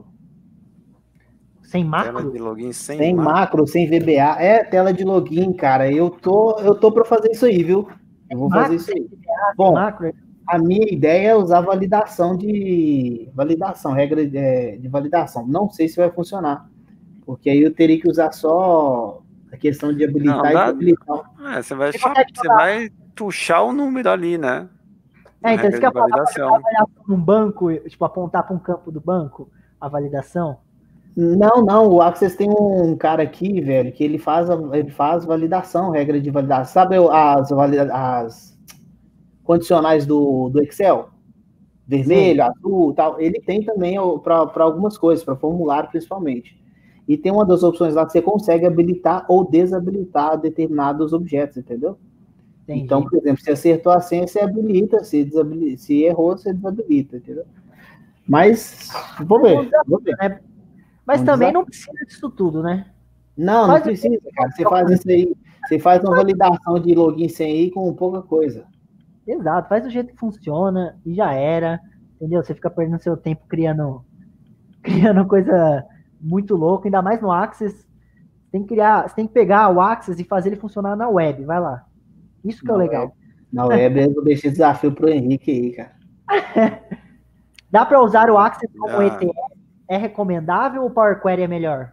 Sem macro? Tela de login sem, sem macro. macro, sem V B A. É tela de login, cara. Eu tô, eu tô para fazer isso aí, viu? Eu vou macro, fazer isso aí. V B A, Bom, macro. A minha ideia é usar validação de validação, regra de, de validação. Não sei se vai funcionar, porque aí eu teria que usar só a questão de habilitar Não, dá... e habilitar. É, você vai, achar, você vai puxar o número ali, né? É, então você quer validação. Avaliação num banco, tipo, apontar para um campo do banco, a validação? Não, não, o Access tem um cara aqui, velho, que ele faz, ele faz validação, regra de validação. Sabe as, as condicionais do, do Excel? Vermelho, Sim. azul, tal. Ele tem também para algumas coisas, para formulário principalmente. E tem uma das opções lá que você consegue habilitar ou desabilitar determinados objetos, entendeu? Entendi. Então, por exemplo, se acertou a senha, você habilita, se, desabilita, se errou, você desabilita, entendeu? Mas, vou ver, vou ver. É... Mas um também desafio. Não precisa disso tudo, né? Não, faz não precisa, o... cara. Você faz isso aí, você faz uma validação de login sem aí com pouca coisa. Exato, faz do jeito que funciona e já era, entendeu? Você fica perdendo seu tempo criando, criando coisa muito louca, ainda mais no Access. Você tem que criar, você tem que pegar o Access e fazer ele funcionar na web, vai lá. Isso que na é o legal. Web. Na web eu vou deixar desafio pro Henrique aí, cara. Dá para usar o Access como ah. E T L? É recomendável ou o Power Query é melhor?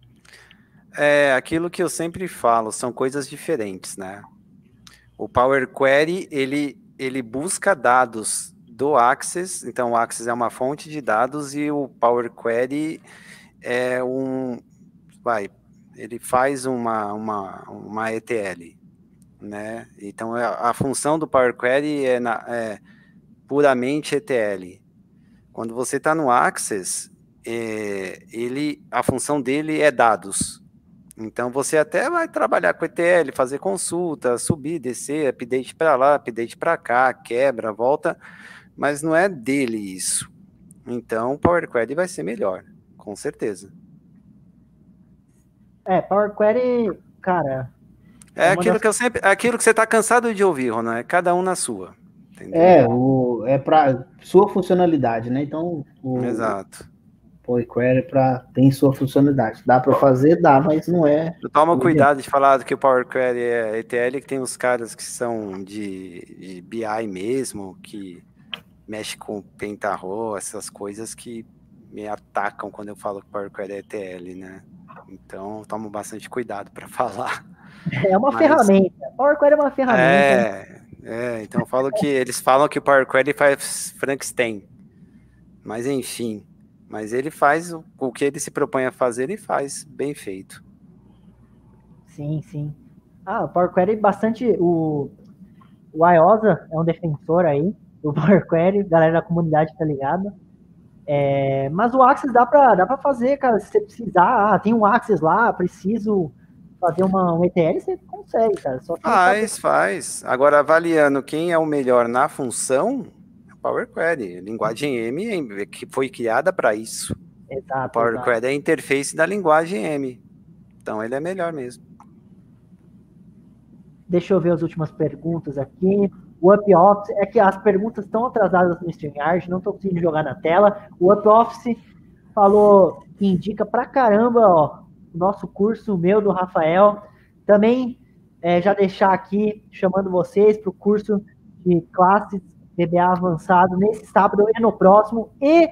É aquilo que eu sempre falo, são coisas diferentes, né? O Power Query, ele, ele busca dados do Access, então o Access é uma fonte de dados e o Power Query é um... Vai, ele faz uma, uma, uma E T L, né? Então a, a função do Power Query é, na, é puramente E T L. Quando você está no Access... é, ele, a função dele é dados. Então, você até vai trabalhar com E T L, fazer consulta, subir, descer, update para lá, update para cá, quebra, volta, mas não é dele isso. Então, o Power Query vai ser melhor, com certeza. É, Power Query, cara... É, é aquilo das... que eu sempre, aquilo que você está cansado de ouvir, Ronan, é cada um na sua. Entendeu? É, o, é para sua funcionalidade, né? Então, o, exato. Power Query pra, tem sua funcionalidade. Dá para fazer? Dá, mas não é... Toma cuidado de falar que o Power Query é E T L, que tem uns caras que são de, de B I mesmo, que mexe com Pentaho, essas coisas que me atacam quando eu falo que Power Query é E T L, né? Então, tomo bastante cuidado para falar. É uma mas... ferramenta. Power Query é uma ferramenta. É, é, então eu falo que eles falam que o Power Query faz Frankenstein. Mas enfim, mas ele faz o, o que ele se propõe a fazer, ele faz bem feito. Sim, sim. Ah, o Power Query bastante... O, o Iosa é um defensor aí do Power Query, galera da comunidade tá ligada. É, mas o Access dá pra, dá pra fazer, cara, se você precisar, ah, tem um Access lá, preciso fazer uma, um E T L, você consegue, cara. Só que faz, faz. Agora, avaliando quem é o melhor na função, Power Query. Linguagem M que foi criada para isso. Exato, o Power exato. Query é a interface da linguagem M. Então, ele é melhor mesmo. Deixa eu ver as últimas perguntas aqui. O UpOffice, é que as perguntas estão atrasadas no StreamYard, não estou conseguindo jogar na tela. O UpOffice falou que indica pra caramba, ó, o nosso curso, o meu, do Rafael. Também é, já deixar aqui, chamando vocês para o curso de classes V B A avançado nesse sábado e no próximo. E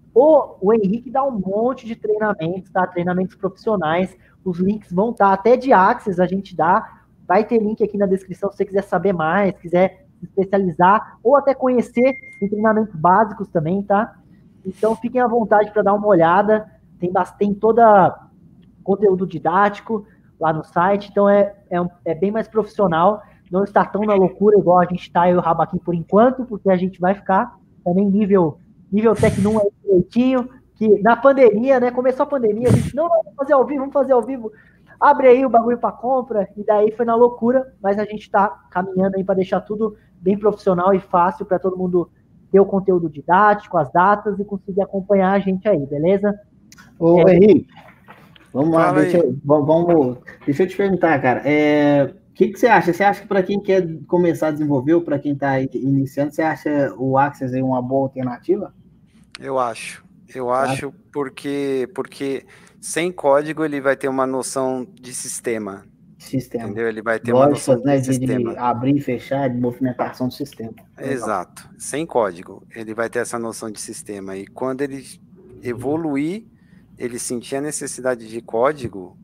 o, o Henrique dá um monte de treinamentos, tá? Treinamentos profissionais. Os links vão estar, até de Access a gente dá. Vai ter link aqui na descrição se você quiser saber mais, quiser se especializar, ou até conhecer em treinamentos básicos também, tá? Então, fiquem à vontade para dar uma olhada. Tem, tem toda conteúdo didático lá no site, então é, é, um, é bem mais profissional. Não está tão na loucura igual a gente está, eu e o Rabaquim, por enquanto, porque a gente vai ficar também nível, nível Tecnum aí direitinho, que na pandemia, né? Começou a pandemia, a gente, não, não, vamos fazer ao vivo, vamos fazer ao vivo. Abre aí o bagulho para compra, e daí foi na loucura, mas a gente está caminhando aí para deixar tudo bem profissional e fácil para todo mundo ter o conteúdo didático, as datas e conseguir acompanhar a gente aí, beleza? Ô, é... Henrique, vamos lá, deixa eu, vamos, deixa eu te perguntar, cara, é, o que, que você acha? Você acha que para quem quer começar a desenvolver ou para quem está iniciando, você acha o Access aí uma boa alternativa? Eu acho, eu acho tá. porque, porque sem código ele vai ter uma noção de sistema. Sistema. Entendeu? Ele vai ter Lógicas, uma noção né, de, de, sistema. de abrir e fechar, de movimentação do sistema. Exato. Sem código, ele vai ter essa noção de sistema. E quando ele evoluir, ele sentir a necessidade de código,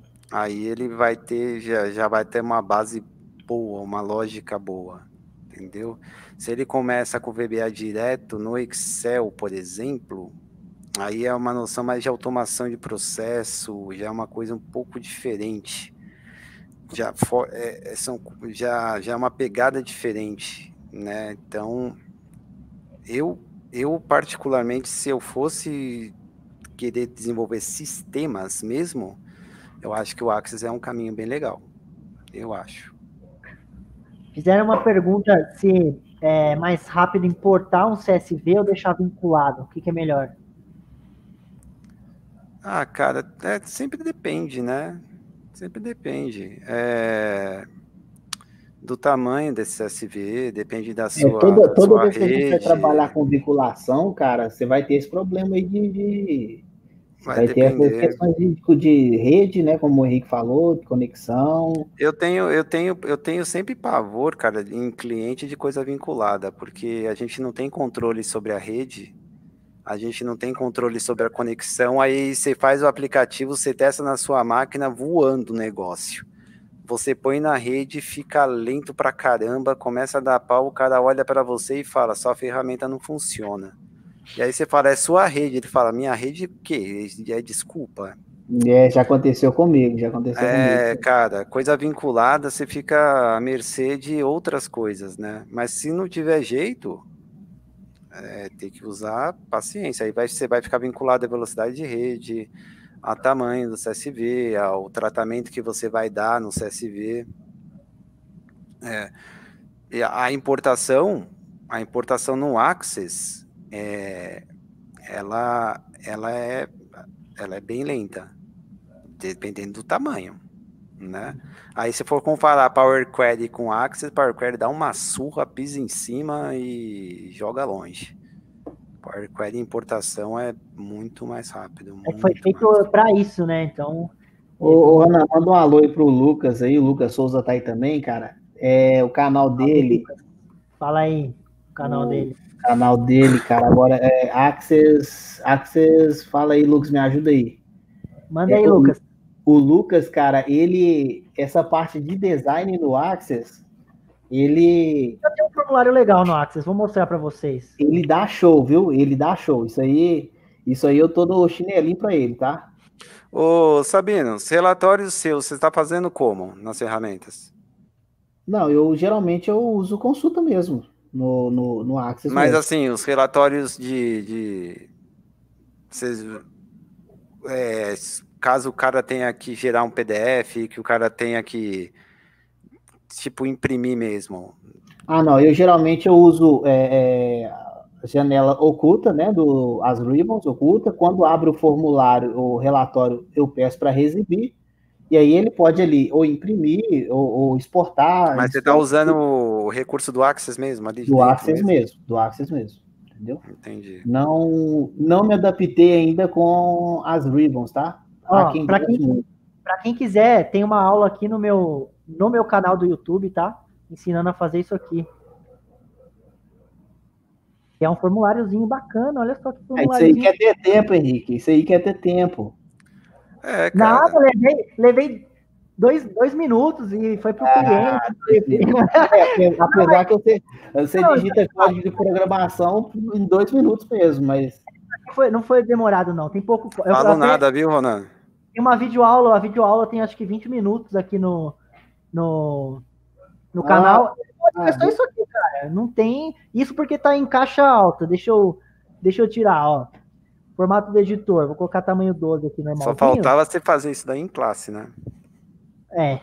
aí ele vai ter, já, já vai ter uma base boa, uma lógica boa. Entendeu? Se ele começa com o V B A direto no Excel, por exemplo, aí é uma noção mais de automação de processo, já é uma coisa um pouco diferente. Já, for, é, são, já, já é uma pegada diferente, né? Então, eu, eu particularmente, se eu fosse querer desenvolver sistemas mesmo, eu acho que o Access é um caminho bem legal. Eu acho. Fizeram uma pergunta se é mais rápido importar um C S V ou deixar vinculado. O que, que é melhor? Ah, cara, é, sempre depende, né? Sempre depende. É, do tamanho desse C S V, depende da sua, é, toda, da toda sua vez rede. que a gente vai trabalhar com vinculação, cara, você vai ter esse problema aí de... de... Vai, vai ter depender. essas questões de, de rede, né? Como o Henrique falou, de conexão. Eu tenho, eu tenho, eu tenho sempre pavor, cara, em cliente de coisa vinculada, porque a gente não tem controle sobre a rede, a gente não tem controle sobre a conexão, aí você faz o aplicativo, você testa na sua máquina voando o negócio. Você põe na rede, fica lento pra caramba, começa a dar pau, o cara olha para você e fala, sua ferramenta não funciona. E aí você fala, é sua rede. Ele fala, minha rede o quê? É desculpa. É, já aconteceu comigo, já aconteceu é, comigo. Cara, coisa vinculada, você fica à mercê de outras coisas, né? Mas se não tiver jeito, é, tem que usar paciência. Aí vai, você vai ficar vinculado à velocidade de rede, a tamanho do C S V, ao tratamento que você vai dar no C S V. É, e a importação, a importação no Access, é, ela, ela, é, ela é bem lenta, dependendo do tamanho, né? Aí se for comparar Power Query com Access, Power Query dá uma surra, pisa em cima e joga longe. Power Query importação é muito mais rápido. É que foi feito para isso, né? Então. Ô, ô, Ana, manda um alô aí pro Lucas aí. O Lucas Souza tá aí também, cara. É, o canal dele. Fala aí, o canal o dele. canal dele, cara. Agora é Access. Access. Fala aí, Lucas, me ajuda aí. Manda é, aí, o, Lucas. O Lucas, cara, ele. Essa parte de design no Access, ele. Já tem um formulário legal no Access, vou mostrar para vocês. Ele dá show, viu? Ele dá show. Isso aí, isso aí eu tô no chinelinho para ele, tá? Ô, Sabino, os relatórios seus, você está fazendo como nas ferramentas? Não, eu geralmente eu uso consulta mesmo no, no, no Access. Mas mesmo. assim, os relatórios de. de vocês, é, caso o cara tenha que gerar um P D F, que o cara tenha que tipo imprimir mesmo. Ah, não, eu geralmente eu uso é, é, a janela oculta, né? Do, as ribbons oculta. Quando abro o formulário, o relatório, eu peço para exibir. E aí ele pode ali ou imprimir ou, ou exportar. Mas você está usando o recurso do Access mesmo? Ali do Access mesmo? mesmo, do Access mesmo, entendeu? Entendi. Não, não me adaptei ainda com as ribbons, tá? Ó, quem para quem, quem quiser, tem uma aula aqui no meu, no meu canal do YouTube, tá? Ensinando a fazer isso aqui. É um formuláriozinho bacana, olha só que formuláriozinho. Isso aí quer ter tempo, Henrique, isso aí quer ter tempo. É, cara. Nada, levei, levei dois, dois minutos e foi pro ah, cliente. É, apesar que você, você não, digita código de programação em dois minutos mesmo, mas... Não foi, não foi demorado, não. Tem pouco... Eu falo nada, viu, Ronan? Tem uma videoaula, a videoaula tem acho que vinte minutos aqui no, no, no ah, canal. É só isso aqui, cara. Não tem... Isso porque tá em caixa alta. Deixa eu, deixa eu tirar, ó. Formato do editor. Vou colocar tamanho doze aqui, normalzinho. Só faltava você fazer isso daí em classe, né? É.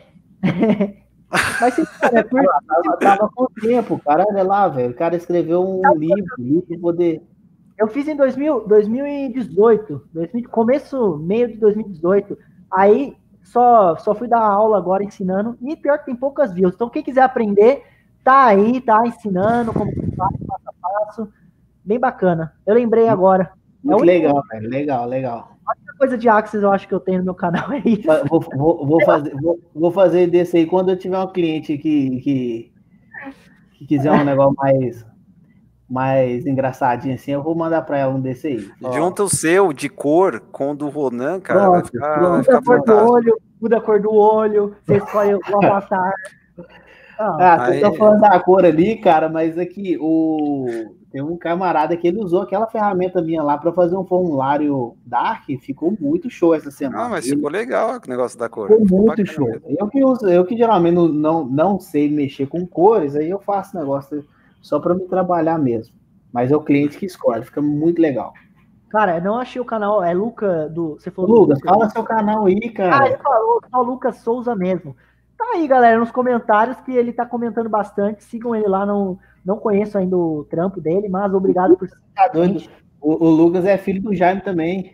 Mas se cara, por... tava, tava com tempo, cara, olha lá, velho. O cara escreveu um tá livro, livro poder. Eu fiz em dois mil, dois mil e dezoito, dois mil, começo, meio de dois mil e dezoito. Aí só, só fui dar aula agora ensinando. E pior que tem poucas views. Então, quem quiser aprender, tá aí, tá ensinando como faz, passo a passo. Bem bacana. Eu lembrei agora. Muito é legal, velho. Legal, legal. A única coisa de Access eu acho que eu tenho no meu canal é isso. Vou, vou, vou, fazer, vou, vou fazer desse aí quando eu tiver um cliente que, que, que quiser um negócio mais, mais engraçadinho assim, eu vou mandar para ela um desse aí. Junta o seu de cor com o do Ronan, cara. Pronto, vai ficar, pronto. vai ficar muda a cor do olho, muda a cor do olho, você escolhe o avatar. Ah, ah tu tá falando da cor ali, cara, mas aqui o... tem um camarada que ele usou aquela ferramenta minha lá para fazer um formulário Dark, ficou muito show essa semana. Ah, mas ele... ficou legal o negócio da cor. Ficou, ficou muito show. Eu que, uso, eu que geralmente não, não, não sei mexer com cores, aí eu faço negócio só para me trabalhar mesmo. Mas é o cliente que escolhe, fica muito legal. Cara, eu não achei o canal, é Luca do... Você falou Lucas, do Lucas, fala seu canal aí, cara. Ah, ele falou, só o Lucas Souza mesmo. Tá aí, galera, nos comentários que ele tá comentando bastante. Sigam ele lá, não, não conheço ainda o trampo dele, mas obrigado por... Tá doido. O, o Lucas é filho do Jaime também.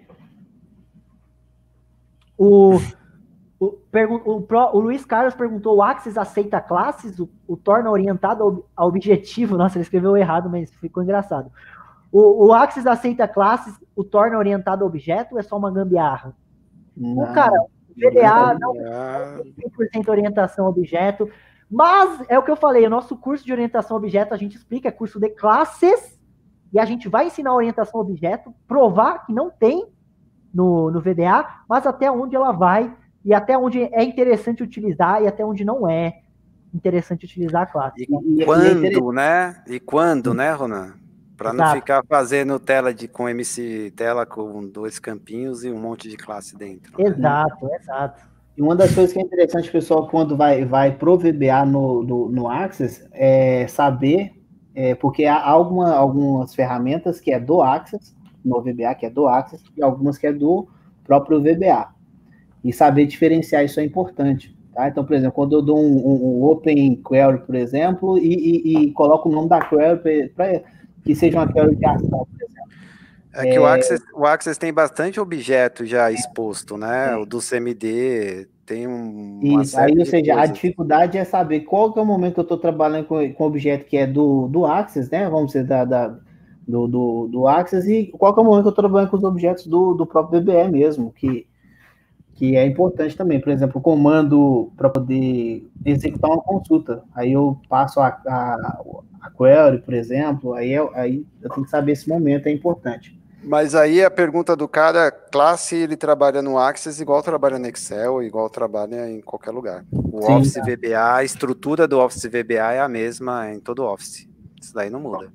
O, o, pergun o, Pro, o Luiz Carlos perguntou, o Access aceita classes? O, o torna orientado ao, ao objetivo? Nossa, ele escreveu errado, mas ficou engraçado. O, o Access aceita classes, o torna orientado ao objeto ou é só uma gambiarra? Não. O cara... O V D A não tem cem por cento orientação a objeto, mas é o que eu falei, o nosso curso de orientação a objeto a gente explica, é curso de classes, e a gente vai ensinar orientação a objeto, provar que não tem no, no V D A, mas até onde ela vai, e até onde é interessante utilizar, e até onde não é interessante utilizar a classe. E, e quando, e né? E quando, né, Ronan? Para não ficar fazendo tela de, com M C tela com dois campinhos e um monte de classe dentro. Né? Exato, exato. E uma das coisas que é interessante, pessoal, quando vai, vai pro V B A no, no, no Access, é saber é, porque há alguma, algumas ferramentas que é do Access, no V B A, que é do Access, e algumas que é do próprio V B A. E saber diferenciar isso é importante. Tá? Então, por exemplo, quando eu dou um, um, um Open Query, por exemplo, e, e, e coloco o nome da query para que seja uma query de ação, por exemplo. É que é... o, Access, o Access tem bastante objeto já exposto, né? É. O do C M D tem um, uma Isso, série aí, ou de seja, coisas. A dificuldade é saber qual que é o momento que eu estou trabalhando com, com objeto que é do, do Access, né? Vamos dizer, da, da, do, do, do Access, e qual que é o momento que eu estou trabalhando com os objetos do, do próprio V B E mesmo, que, que é importante também. Por exemplo, o comando para poder executar uma consulta. Aí eu passo a, a, a query, por exemplo, aí eu, aí eu tenho que saber esse momento, é importante. Mas aí a pergunta do cara, classe, ele trabalha no Access igual trabalha no Excel, igual trabalha em qualquer lugar. O Sim, Office tá. V B A, a estrutura do Office V B A é a mesma em todo o Office. Isso daí não muda.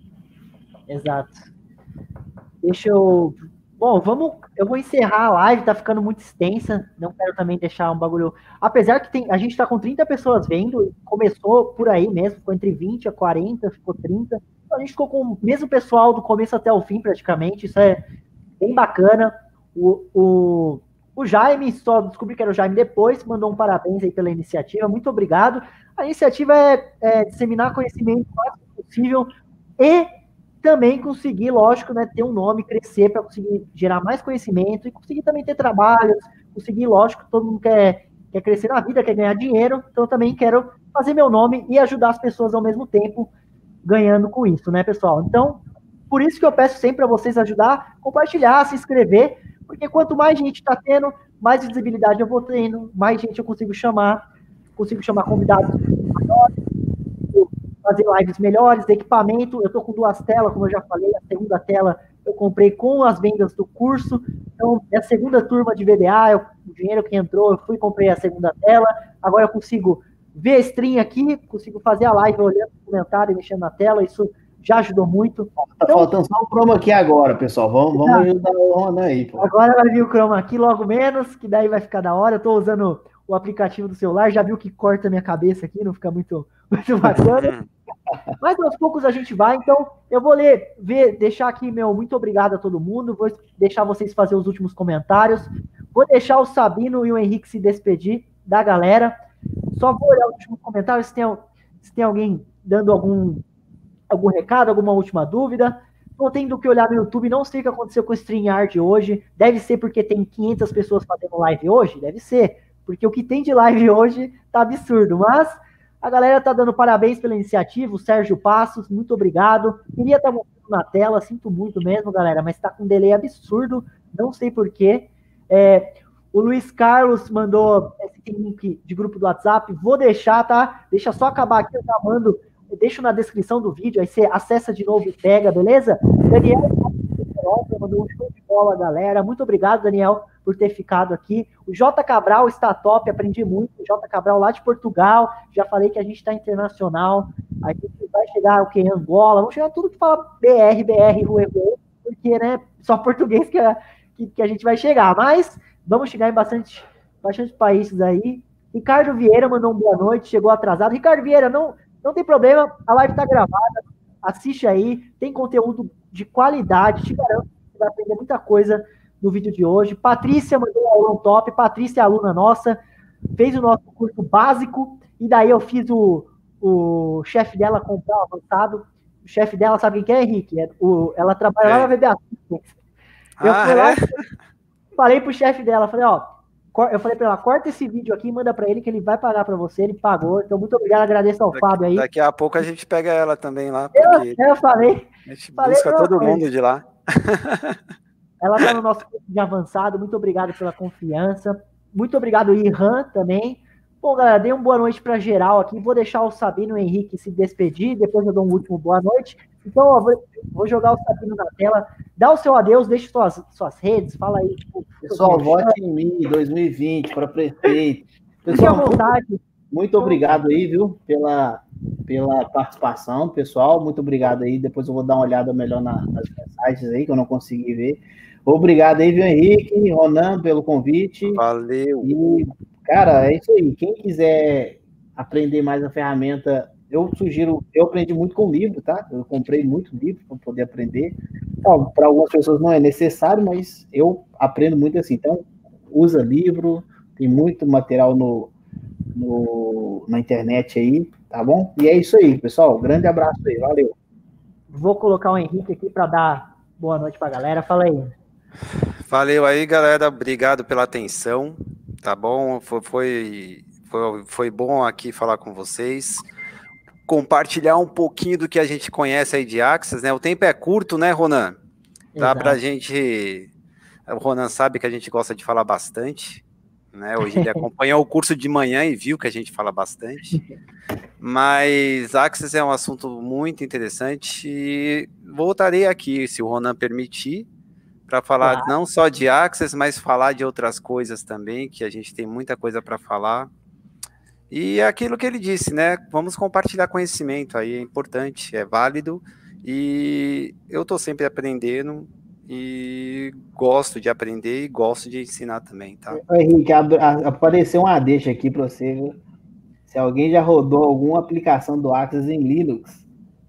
Exato. Deixa eu... Bom, vamos... Eu vou encerrar a live, tá ficando muito extensa. Não quero também deixar um bagulho... Apesar que tem... a gente tá com trinta pessoas vendo, começou por aí mesmo, ficou entre vinte a quarenta, ficou trinta. A gente ficou com o mesmo pessoal do começo até o fim, praticamente. Isso é bem bacana. O, o, o Jaime, só descobri que era o Jaime depois, mandou um parabéns aí pela iniciativa. Muito obrigado. A iniciativa é, é disseminar conhecimento o mais possível e também conseguir, lógico, né, ter um nome, crescer para conseguir gerar mais conhecimento e conseguir também ter trabalhos, conseguir, lógico, todo mundo quer, quer crescer na vida, quer ganhar dinheiro, então eu também quero fazer meu nome e ajudar as pessoas ao mesmo tempo, ganhando com isso, né, pessoal? Então, por isso que eu peço sempre a vocês ajudar, compartilhar, se inscrever, porque quanto mais gente está tendo, mais visibilidade eu vou tendo, mais gente eu consigo chamar, consigo chamar convidados maiores, fazer lives melhores, equipamento, eu tô com duas telas, como eu já falei, a segunda tela eu comprei com as vendas do curso, então é a segunda turma de V B A, eu, o dinheiro que entrou, eu fui e comprei a segunda tela, agora eu consigo ver a stream aqui, consigo fazer a live olhando o comentário e mexendo na tela, isso já ajudou muito. Tá então, faltando só um chroma aqui agora, pessoal, vamos, vamos tá. ajudar o Ronan aí, pô. Agora vai vir o chroma aqui, logo menos, que daí vai ficar da hora, eu tô usando o aplicativo do celular, já viu que corta a minha cabeça aqui, não fica muito, muito bacana. Mas aos poucos a gente vai, então eu vou ler, ver, deixar aqui meu muito obrigado a todo mundo, vou deixar vocês fazer os últimos comentários, vou deixar o Sabino e o Henrique se despedir da galera, só vou olhar os últimos comentários, se tem, se tem alguém dando algum, algum recado, alguma última dúvida. Não tem do que olhar no YouTube, não sei o que aconteceu com o StreamYard hoje, deve ser porque tem quinhentas pessoas fazendo live hoje, deve ser, porque o que tem de live hoje tá absurdo, mas... A galera tá dando parabéns pela iniciativa, o Sérgio Passos, muito obrigado. Queria estar mostrando na tela, sinto muito mesmo, galera, mas tá com um delay absurdo, não sei porquê. É, o Luiz Carlos mandou esse link de grupo do WhatsApp, vou deixar, tá? Deixa só acabar aqui, eu já mando, eu deixo na descrição do vídeo, aí você acessa de novo e pega, beleza? Daniel mandou um show de bola, galera. Muito obrigado, Daniel, por ter ficado aqui. O J. Cabral está top, aprendi muito. O J. Cabral lá de Portugal. Já falei que a gente está internacional. A gente vai chegar o que? Angola. Vamos chegar tudo que fala B R, B R, Rue, Rue, porque, né, só português que a, que, que a gente vai chegar. Mas vamos chegar em bastante, bastante países aí. Ricardo Vieira mandou um boa noite, chegou atrasado. Ricardo Vieira, não, não tem problema, a live está gravada. Assiste aí, tem conteúdo de qualidade, te garanto que você vai aprender muita coisa no vídeo de hoje. Patrícia mandou um aulão top, Patrícia é aluna nossa, fez o nosso curso básico, e daí eu fiz o, o chefe dela comprar o avançado. O chefe dela, sabe quem é, Henrique? É o, ela trabalha é. lá na V B A. Eu ah, fui lá, é? falei pro chefe dela, falei, ó, eu falei pra ela, corta esse vídeo aqui e manda pra ele que ele vai pagar pra você, ele pagou, então muito obrigado, agradeço ao daqui, Fábio aí. Daqui a pouco a gente pega ela também lá, porque eu, eu falei, a gente falei busca todo mundo de lá. Ela tá no nosso curso de avançado, muito obrigado pela confiança, muito obrigado Irã também. Bom, galera, dei uma boa noite pra geral aqui, vou deixar o Sabino e o Henrique se despedir, depois eu dou um último boa noite. Então, ó, vou, vou jogar o Sabino na tela, dá o seu adeus, deixe suas, suas redes, fala aí. Tipo, pessoal, vote em mim, dois mil e vinte, para prefeito. Pessoal, à vontade. Muito, muito obrigado aí, viu, pela, pela participação, pessoal, muito obrigado aí, depois eu vou dar uma olhada melhor na, nas mensagens aí, que eu não consegui ver. Obrigado aí, viu, Henrique, Ronan, pelo convite. Valeu. E, cara, é isso aí, quem quiser aprender mais a ferramenta eu sugiro, eu aprendi muito com livro, tá? Eu comprei muito livro para poder aprender. Então, para algumas pessoas não é necessário, mas eu aprendo muito assim. Então, usa livro, tem muito material no, no, na internet aí, tá bom? E é isso aí, pessoal. Grande abraço aí, valeu. Vou colocar o Henrique aqui para dar boa noite para a galera. Fala aí. Valeu aí, galera. Obrigado pela atenção, tá bom? Foi, foi, foi, foi bom aqui falar com vocês. Compartilhar um pouquinho do que a gente conhece aí de Axis, né? O tempo é curto, né, Ronan? Dá pra gente... O Ronan sabe que a gente gosta de falar bastante, né? Hoje ele acompanhou o curso de manhã e viu que a gente fala bastante. Mas Axis é um assunto muito interessante e voltarei aqui, se o Ronan permitir, para falar claro. Não só de Axis, mas falar de outras coisas também, que a gente tem muita coisa para falar. E é aquilo que ele disse, né? Vamos compartilhar conhecimento aí, é importante, é válido, e eu estou sempre aprendendo, e gosto de aprender e gosto de ensinar também, tá? Henrique, apareceu uma deixa aqui para você, viu? Se alguém já rodou alguma aplicação do Axis em Linux.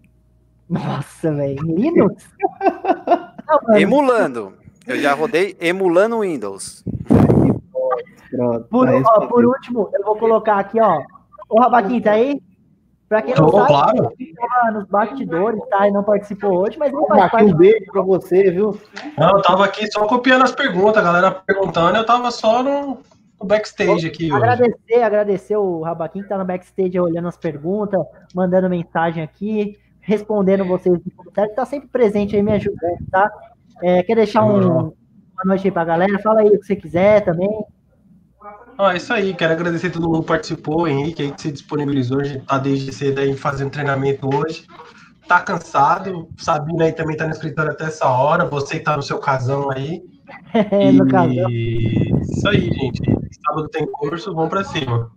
Nossa, velho, Linux? Não, emulando. Eu já rodei emulando o Windows. Pronto, por, ó, por último, eu vou colocar aqui, ó. Ô, Rabaquinho, tá aí? Pra quem não oh, sabe, claro. ele tava nos bastidores, tá? E não participou hoje, mas ele faz parte. Um beijo pra você, viu? Não, eu tava aqui só copiando as perguntas, a galera perguntando, eu tava só no, no backstage aqui. Agradecer, hoje. agradecer o Rabaquinho que tá no backstage olhando as perguntas, mandando mensagem aqui, respondendo vocês de comentário, tá sempre presente aí me ajudando, tá? É, quer deixar um, uma noite aí pra galera? Fala aí o que você quiser também. Ah, é isso aí, quero agradecer a todo mundo que participou, Henrique, aí que se disponibilizou, a gente tá desde cedo aí fazendo treinamento hoje, tá cansado, Sabina aí também tá no escritório até essa hora, você que tá no seu casão aí, é, no casão. Isso aí, gente, sábado tem curso, vamos pra cima.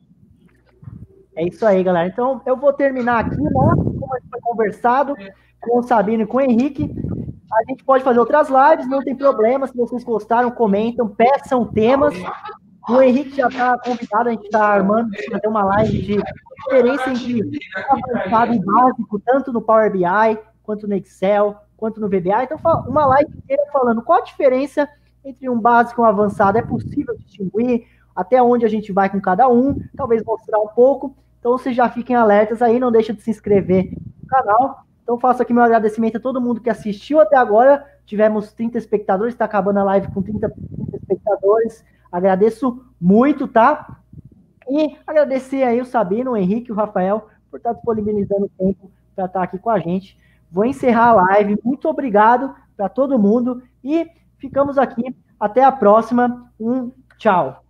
É isso aí, galera, então eu vou terminar aqui, né, como a gente foi conversado com o Sabino e com o Henrique, a gente pode fazer outras lives, não tem problema, se vocês gostaram, comentam, peçam temas. O Henrique já está convidado, a gente está armando para fazer uma live de diferença entre avançado e básico, tanto no Power B I, quanto no Excel, quanto no V B A. Então, uma live inteira falando qual a diferença entre um básico e um avançado. É possível distinguir até onde a gente vai com cada um, talvez mostrar um pouco. Então, vocês já fiquem alertas aí, não deixem de se inscrever no canal. Então, faço aqui meu agradecimento a todo mundo que assistiu até agora. Tivemos trinta espectadores, está acabando a live com trinta, trinta espectadores. Agradeço muito, tá? E agradecer aí o Sabino, o Henrique e o Rafael por estar disponibilizando o tempo para estar aqui com a gente. Vou encerrar a live. Muito obrigado para todo mundo e ficamos aqui. Até a próxima. Um tchau.